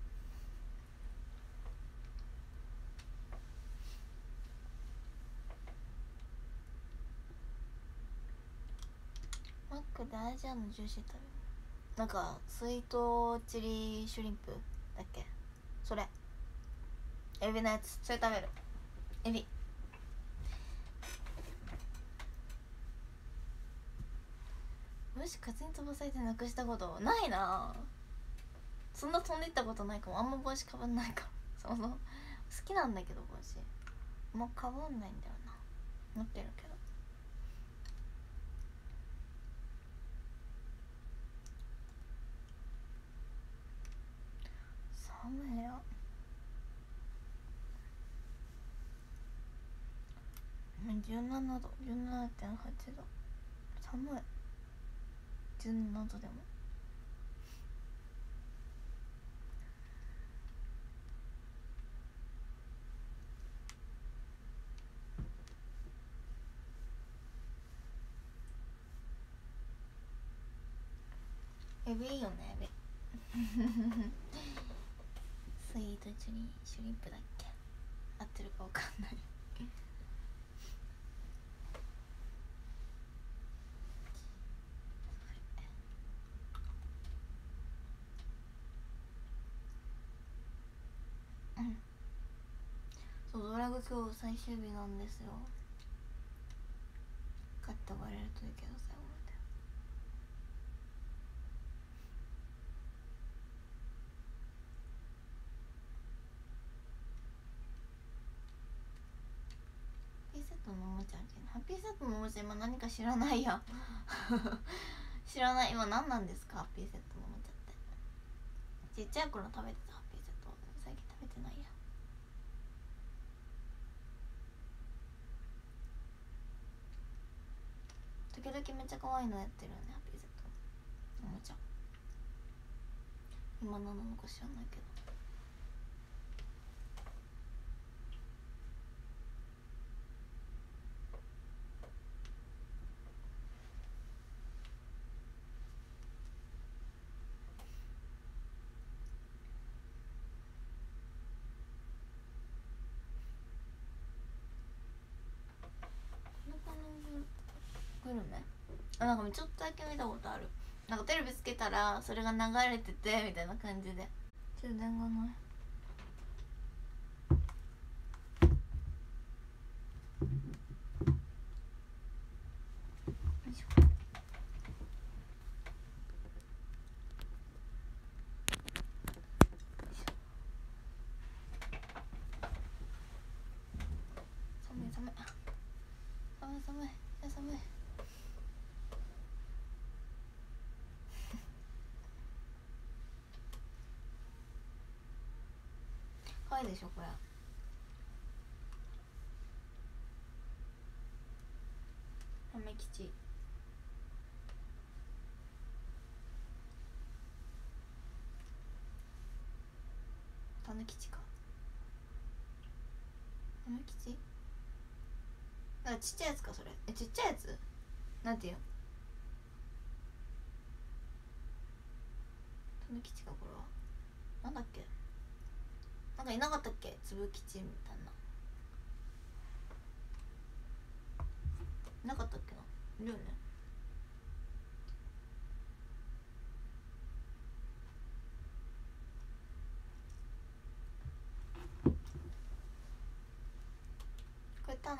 ど、マックでアジアのジューシー食べる。なんかスイートチリシュリンプだっけ、それエビのやつ、それ食べる。エビもし風に飛ばされてなくしたことないな。そんな飛んでいったことないかも。あんま帽子かぶんないかも。そも好きなんだけど帽子もうかぶんないんだよな。持ってるけど。寒いよ。17度、17.8 度。寒い。17度でも。エビいいよね、エビスイートチリシュリンプだっけ、合ってるかわかんないそう、ドラグ今日最終日なんですよ。買って終われるといいけどさ、ハッピーセットのおもちゃあげる。ハッピーセットのおもちゃ今何か知らないや知らない。今何なんですか、ハッピーセットのおもちゃって。ちっちゃい頃食べてたハッピーセット、最近食べてないや。時々めっちゃ可愛いのやってるよね、ハッピーセットのおもちゃ。今何なのか知らないけど。グルメなんかちょっとだけ見たことある。なんかテレビつけたらそれが流れててみたいな感じで。充電がない。よいしょ。寒い寒い寒い寒い寒い可愛いでしょこれ。亀吉タヌ吉か。亀吉なんかちっちゃいやつかそれ。ちっちゃいやつなんていうの。タヌ吉かこれは。なんだっけ、なんかいなかったっけ、つぶ吉みたいな。いなかったっけな。いるよね。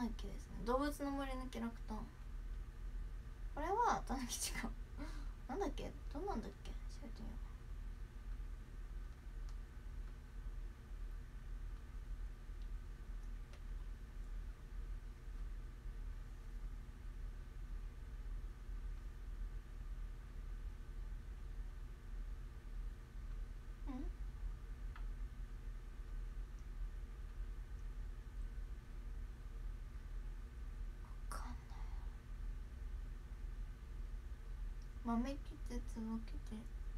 だっけですね、動物の森のキャラクター。これはたぬきちかなんだっけ、どんなんだっけ、調べてみよう。わかんない。豆吉つぼ吉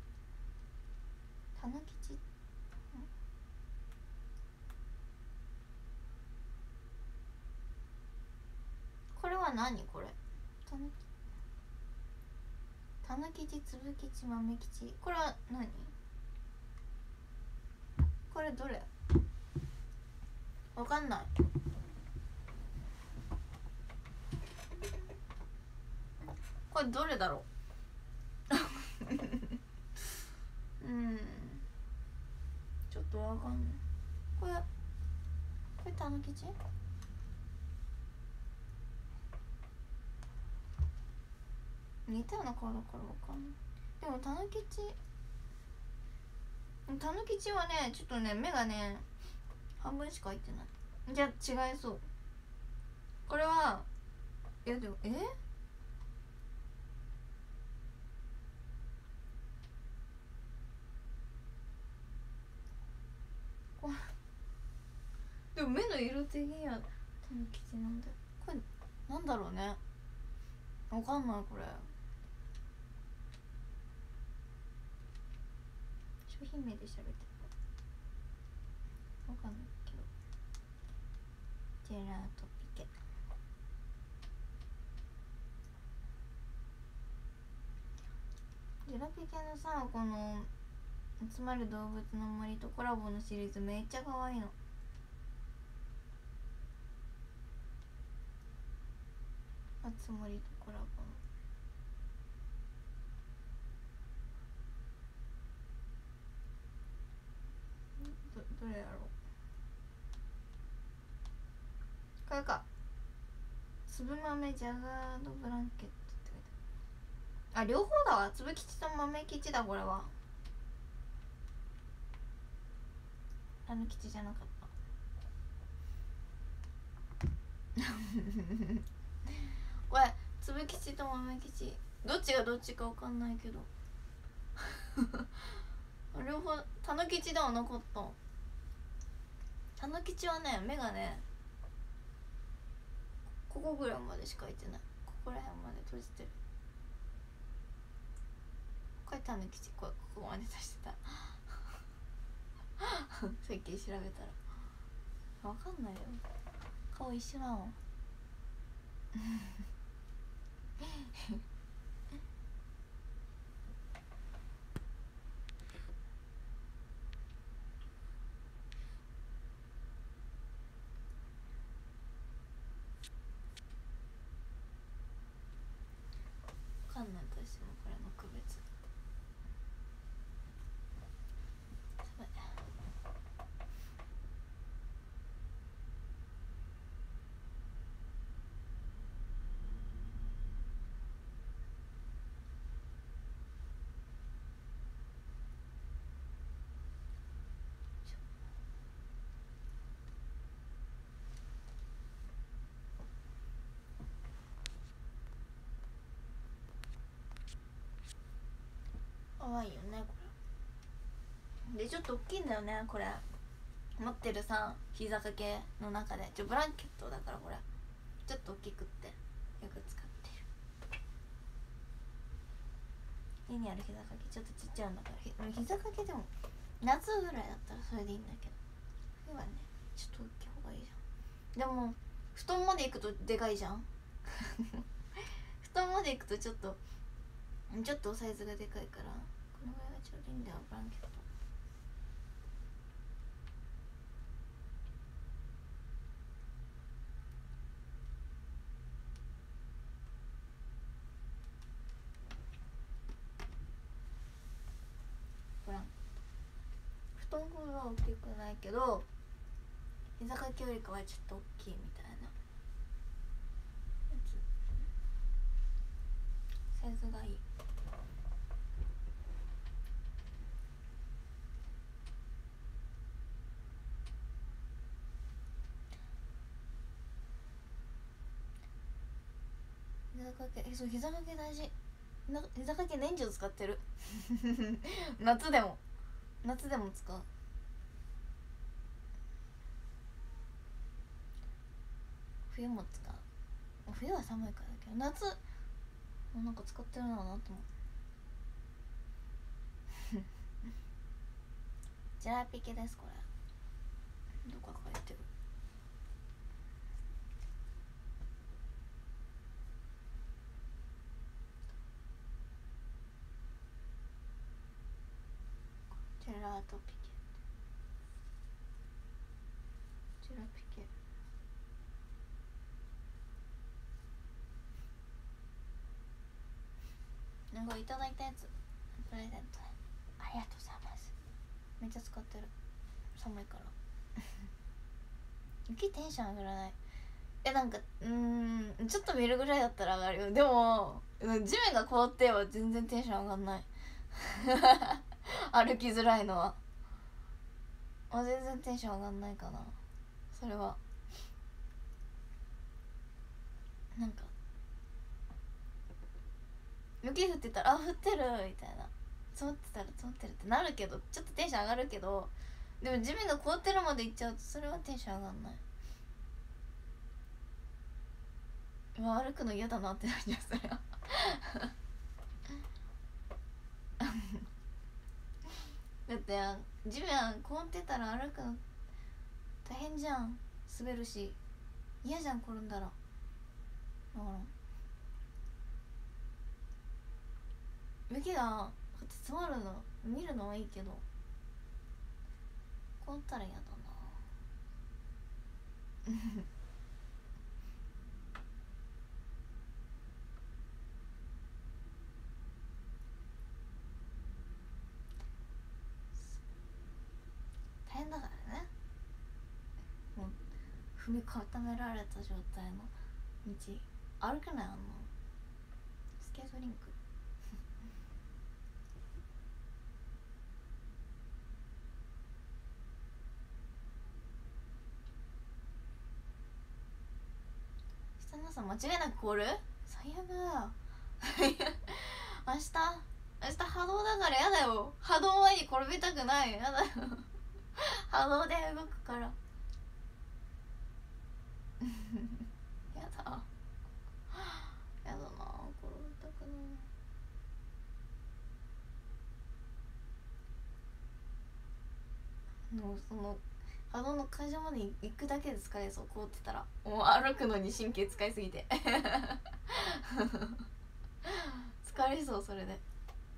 たぬきち、これは何、これたぬきち、つぶ吉、豆吉、これは何、これどれ、わかんない。これどれだろうちょっとわかんない。これたぬきち、似たような顔だからわかんない。でもたぬきちはね、ちょっとね目がね半分しか入ってない。じゃあ違いそう。これはいやでもこれでも目の色的にはたぬきちなんだよ。これなんだろうね、わかんない。これ商品名で調べてわかんないけど、ジェラートピケ、ジェラピケのさ、この集まる動物の森とコラボのシリーズめっちゃ可愛いの。あつ森とコラボのどれやろう、これか、粒豆ジャガードブランケットって書いてある。あ、両方だわ、粒吉と豆吉だ。これはたぬ吉じゃなかったこれ粒吉と豆吉、どっちがどっちかわかんないけど両方たぬ吉ではなかった。たぬ吉はね、目がねここぐらいまでしか開いてない。ここら辺まで閉じてる。これたぬ吉、ここまで出してたさっき調べたらわかんないよ、顔一緒なのわかんない。私もこれの区別かわいいよね。これでちょっと大きいんだよね、これ持ってるさ、膝掛けの中でブランケットだから、これちょっと大きくってよく使ってる。家にある膝掛けちょっとちっちゃいんだから、膝掛けでも夏ぐらいだったらそれでいいんだけど、冬はねちょっと大きい方がいいじゃん。でも布団まで行くとでかいじゃん布団まで行くとちょっとサイズがでかいから、このぐらいがちょうどいいんだよ、ブランケット。布団ほどは大きくないけど、膝掛けよりかはちょっと大きいみたいなサイズがいい。膝掛け、そう膝掛け大事。膝掛け年中使ってる夏でも使う。冬も使う。冬は寒いからだけど、夏なんか使ってるなと思って。ジェラピケです。これどこか書いてる。ジェラートピケ、ジェラピケ。なんかいただいたやつプレゼントでありがとうございます。めっちゃ使ってる。寒いから雪テンション上がらない。なんかちょっと見るぐらいだったら上がるよ。でも地面が凍っては全然テンション上がんない歩きづらいのは全然テンション上がんないかな。それはなんか雪降ってたら降ってるみたいな、積もってたら積もってるってなるけど、ちょっとテンション上がるけど、でも地面が凍ってるまで行っちゃうとそれはテンション上がんない。歩くの嫌だなってなるじゃんそれはだって地面凍ってたら歩くの大変じゃん。滑るし嫌じゃん、転んだら。だから雪が積もるの見るのはいいけど、凍ったら嫌だな大変だからね。もう踏み固められた状態の道歩けない。スケートリンク明日の朝間違いなく凍る。最悪だよ明日波動だからやだよ。波動前に転びたくない。やだよ波動で動くからやだな、転びたくない。もうその波動の会場まで行くだけで疲れそう。凍ってたらもう歩くのに神経使いすぎて疲れそう。それで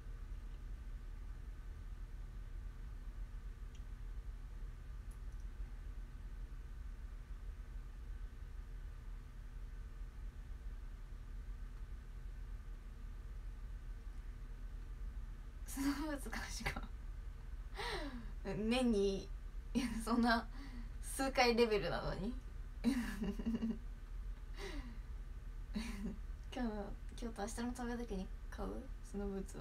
スノーブーツかしか年にそんな数回レベルなのに今日と明日の食べ時に買うスノーブーツを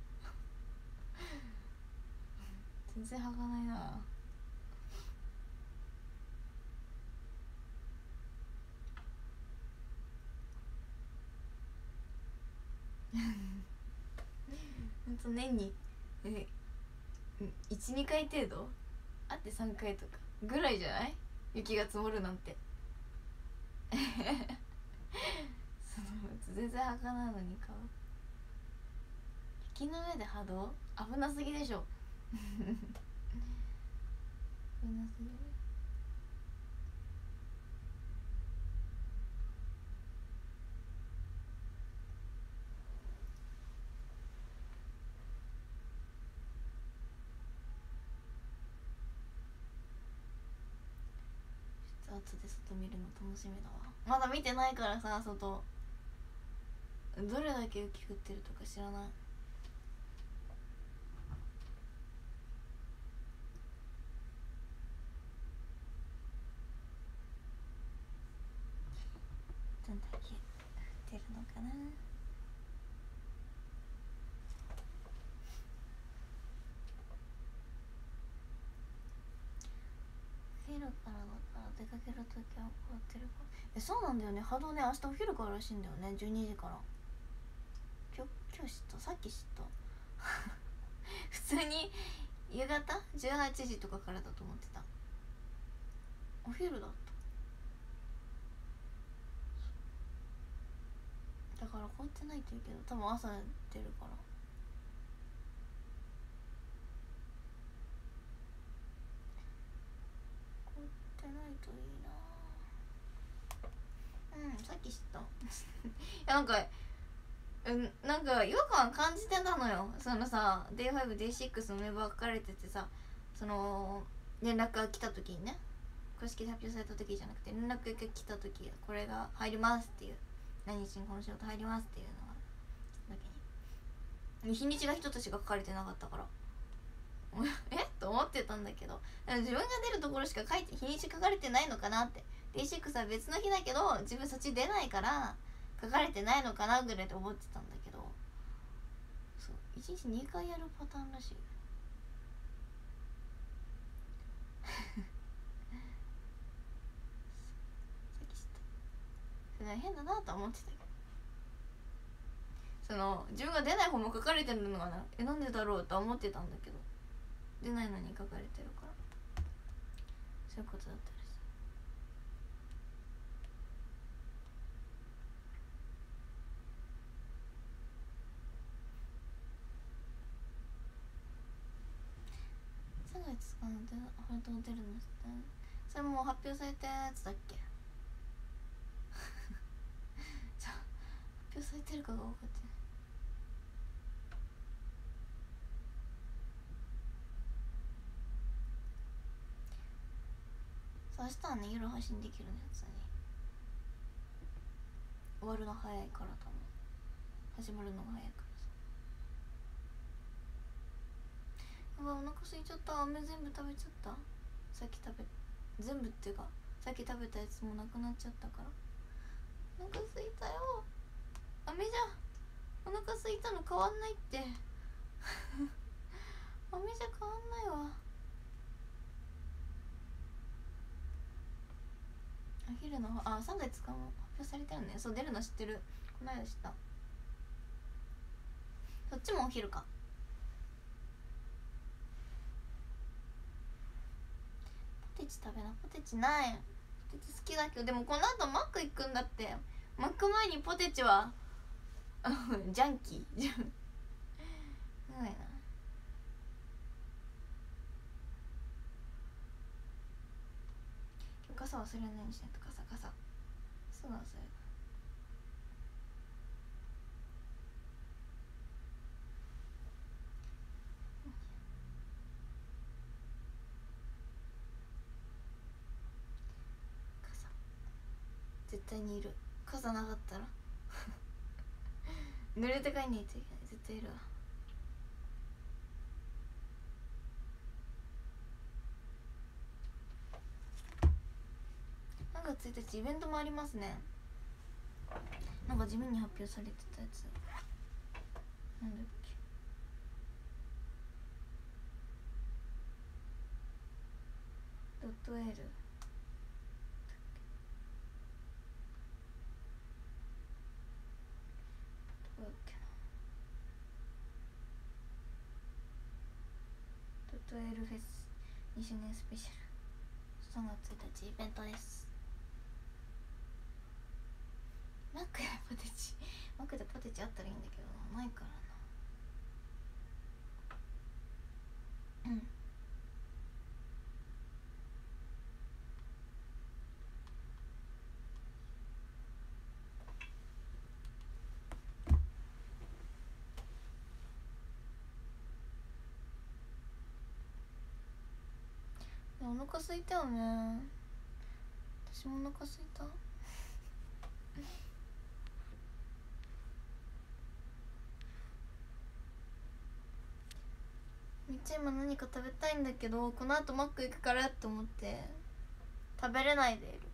全然履かないなほんと年に12回程度あって3回とかぐらいじゃない？雪が積もるなんて全然履かないのに買う。雪の上で波動危なすぎでしょ危なすぎる後で外見るの楽しみだわ。まだ見てないからさ、外どれだけ雪降ってるとか知らない。どんだけ降ってるのかな。 からだから出かけるときはこうやってるから。そうなんだよね、波動ね、明日お昼かららしいんだよね、12時から。今日知った、さっき知った普通に夕方18時とかからだと思ってた。お昼だった。だから凍ってないといいけど、多分朝出るから。凍ってないといいな。さっき知ったいやなんかなんか違和感感じてたのよ。そのさ Day5、Day6 のメンバー書かれててさ、その連絡が来た時にね、公式で発表された時じゃなくて連絡が来た時、これが入りますっていう、何日にこの仕事入りますっていうのが時に日にちが一つしか書かれてなかったからえっと思ってたんだけど、自分が出るところしか日にち書かれてないのかなって。 Day6 は別の日だけど自分そっち出ないから書かれてないのかなぐらいで思ってたんだけど、そう1日2回やるパターンらしいさっき知った。それ変だなと思ってたけど、その自分が出ない方も書かれてるのかな、なんでだろうとは思ってたんだけど、出ないのに書かれてるから、そういうことだったらしい。3月かなってハルトホテルの人、それもう発表されたやつだっけじゃあ発表されてるかが分かってない。明日はね夜配信できるのやつに終わるの早いから、多分始まるのが早いからさ。やばい、お腹空いちゃった。飴全部食べちゃった。さっき全部っていうかさっき食べたやつもなくなっちゃったから。お腹空いたよ。飴じゃお腹空いたの変わんないって飴じゃ変わんないわ。お昼の3月かも発表されてるね。そう出るの知ってる、この間知った。そっちもお昼か。ポテチ食べな。ポテチない。ポテチ好きだけど、でもこの後マック行くんだって。マック前にポテチはジャンキーすごいな。今日傘忘れないようにしないと。傘すぐ忘れる。傘絶対にいる。傘なかったら濡れて帰んないといけない。絶対いるわ。3月1日イベントもありますね。なんか地味に発表されてたやつなんだっけ。ドットエールどこだっけな。ドットエールフェス2周年スペシャル3月1日イベントです。マックやポテチマックでポテチあったらいいんだけどないからな。お腹空いたよね。私もお腹空いためっちゃ今何か食べたいんだけど、この後マック行くからって思って食べれないでいる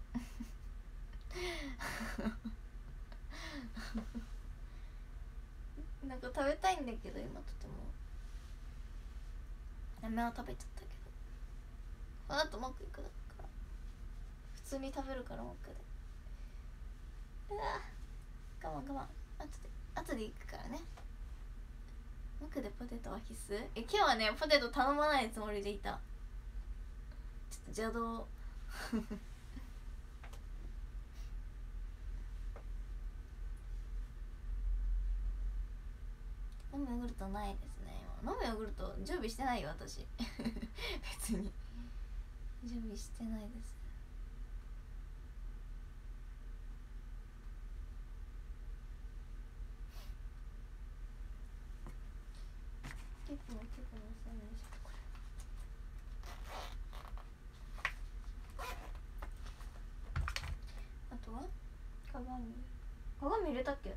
なんか食べたいんだけど今とても。飴は食べちゃったけどこの後マック行くだから普通に食べるからマックで。うわ我慢我慢、後で行くからね。マックでポテトは必須。今日はねポテト頼まないつもりでいた。ちょっと邪道飲むヨーグルトないですね。今飲むヨーグルト準備してないよ私別に準備してないです。結構遅いでしょこれ。あとは鏡入れたっけ。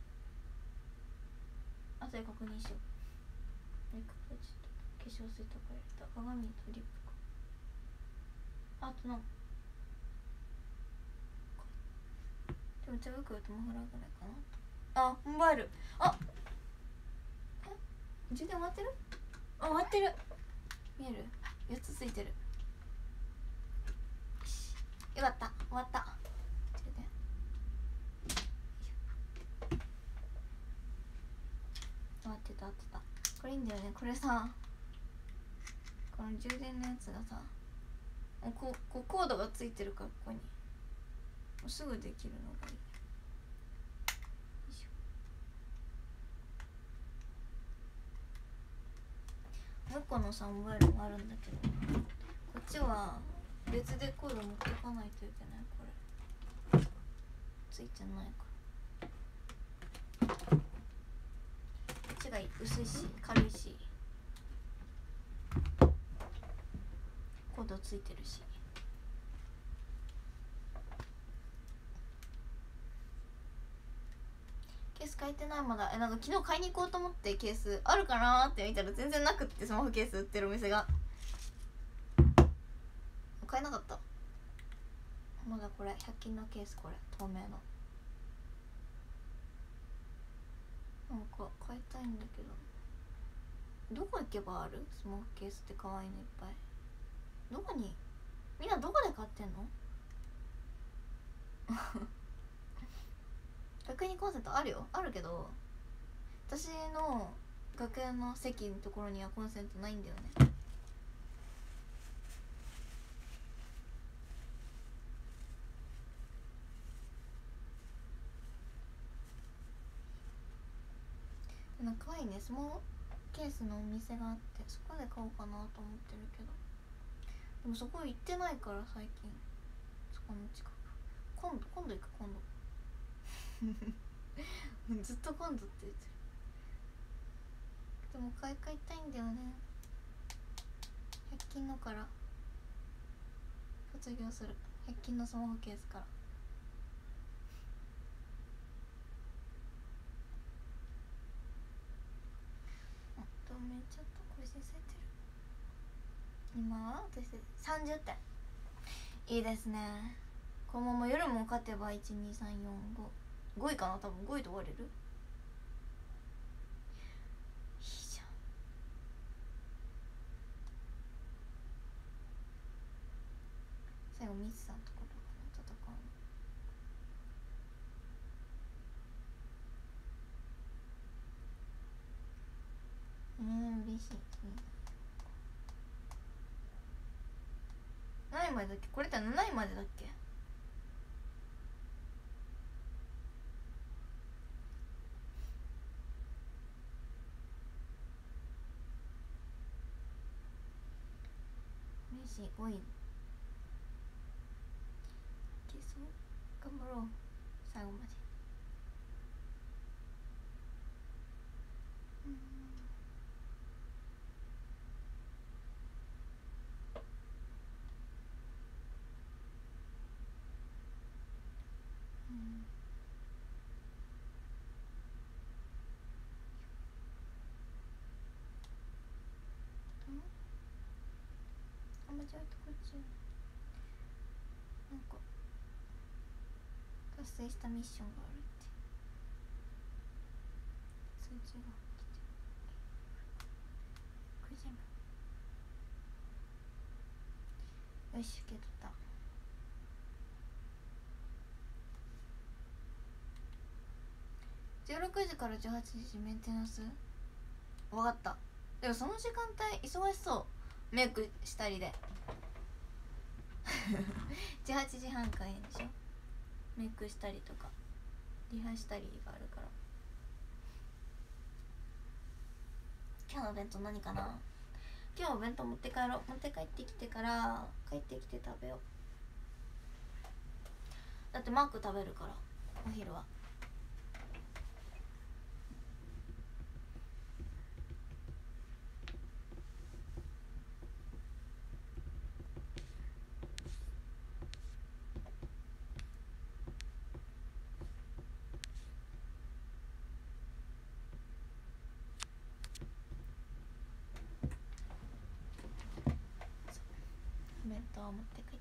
後で確認しよう。メイクポチと化粧水とか入れた。鏡とリップか。あとなんかでも手袋とマフラーぐらいかな。あ、モバイル。あ、充電終わってる。あ、終わってる。見える。4つついてる。よかった、終わった。充電合ってた。これいいんだよね。これさ、この充電のやつがさ、こうコードがついてるから、ここにもうすぐできるのがいい。もう一個のさモバイルがあるんだけど、こっちは別でコード持ってかないといけない。これついてないから、こっちが薄いし軽いしコードついてるし。ケース買えてないまだ。なんか昨日買いに行こうと思ってケースあるかなーって見たら全然なくって、スマホケース売ってるお店が買えなかった。まだこれ100均のケース、これ透明のなんか買いたいんだけど、どこ行けばあるスマホケースって可愛いのいっぱい。どこにみんなどこで買ってんの楽にコンセントあるよ、あるけど私の楽屋の席のところにはコンセントないんだよね。なんか可愛いね、スマホケースのお店があって、そこで買おうかなと思ってるけど、でもそこ行ってないから最近。そこの近く今度行く。ずっと今度って言ってる。でも買いたいんだよね。100均のから卒業する。100均のスマホケースから。めっちゃ更新されてる。今は私30点。いいですね。このまま夜も勝てば12345 5位かな、多分5位で終われる。いいじゃん。最後ミスさんとことかの戦うの。嬉しい。何位までだっけこれって。7位までだっけ。嬉しい。5位いけそう。頑張ろう最後まで。間違えた。こっちなんか達成したミッションがあるって数値が来て、これ全部よし受け取った。16時から18時メンテナンス。分かった。でもその時間帯忙しそう、メイクしたりで18時半開演でしょ。メイクしたりとかリハしたりがあるから。今日のお弁当何かな。今日お弁当持って帰ろう。持って帰ってきてから帰ってきて食べよう。だってマック食べるからお昼は。お弁当を持って帰ってき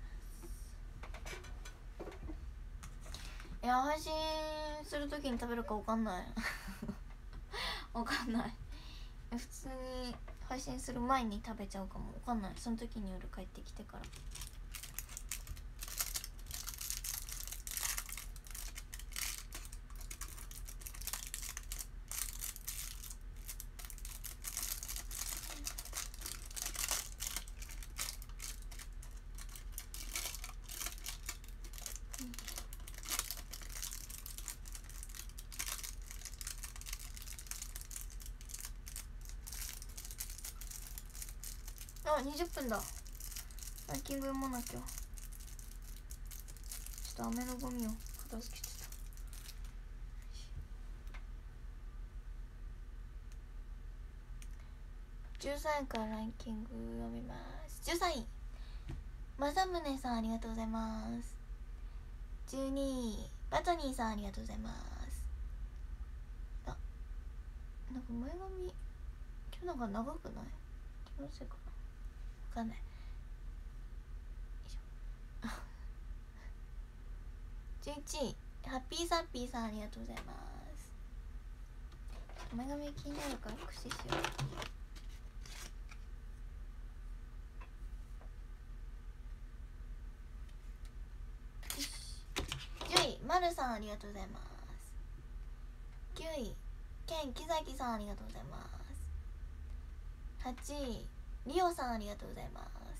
ます。いや配信するときに食べるか分かんない分かんない。普通に配信する前に食べちゃうかも。分かんない。その時に夜帰ってきてから。あ、20分だ。ランキング読まなきゃ。ちょっと雨のゴミを片付けてた。13位からランキング読みます。13位正宗さんありがとうございます。12位バトニーさんありがとうございます。あ、なんか前髪今日なんか長くない？気のせいかな、分かんない。11位ハッピーサッピーさんありがとうございます。前髪気になるから駆使しよう。10位まるさんありがとうございます。9位ケン木崎さんありがとうございます。8位リオさんありがとうございます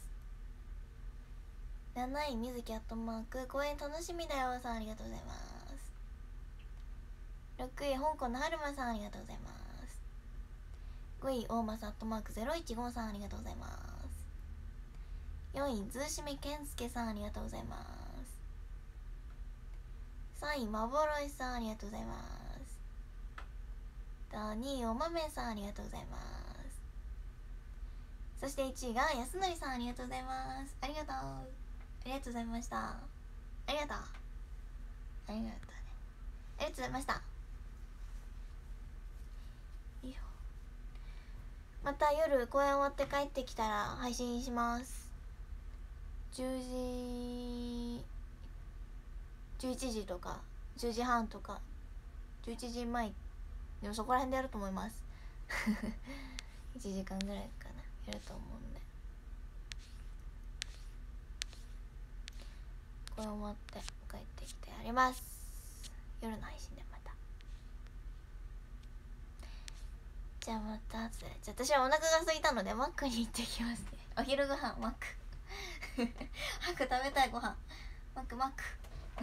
。7位みずきアットマーク公演楽しみだよさんありがとうございます。6位香港のはるまさんありがとうございます。5位大間アットマーク015さんありがとうございます。4位ずーしめけんすけさんありがとうございます。3位まぼろいさんありがとうございます。2位おまめさんありがとうございます。そして1位がやすのりさんありがとうございます。ありがとう、ありがとうございました。ありがとう、ありがとうね、ありがとうございました。いいよ。また夜公演終わって帰ってきたら配信します。10時11時とか10時半とか11時前でもそこら辺でやると思います1時間ぐらいかなやると思うんで、これ終わって帰ってきてやります。夜の配信でまた。じゃあまた後で。じゃあ私はお腹が空いたのでマックに行ってきますね。お昼ご飯マック早く食べたいご飯マックマック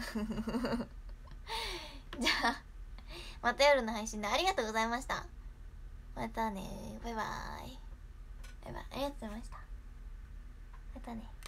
じゃあまた夜の配信でありがとうございました。またね、バイバイバイバイ、ありがとうございました。またね。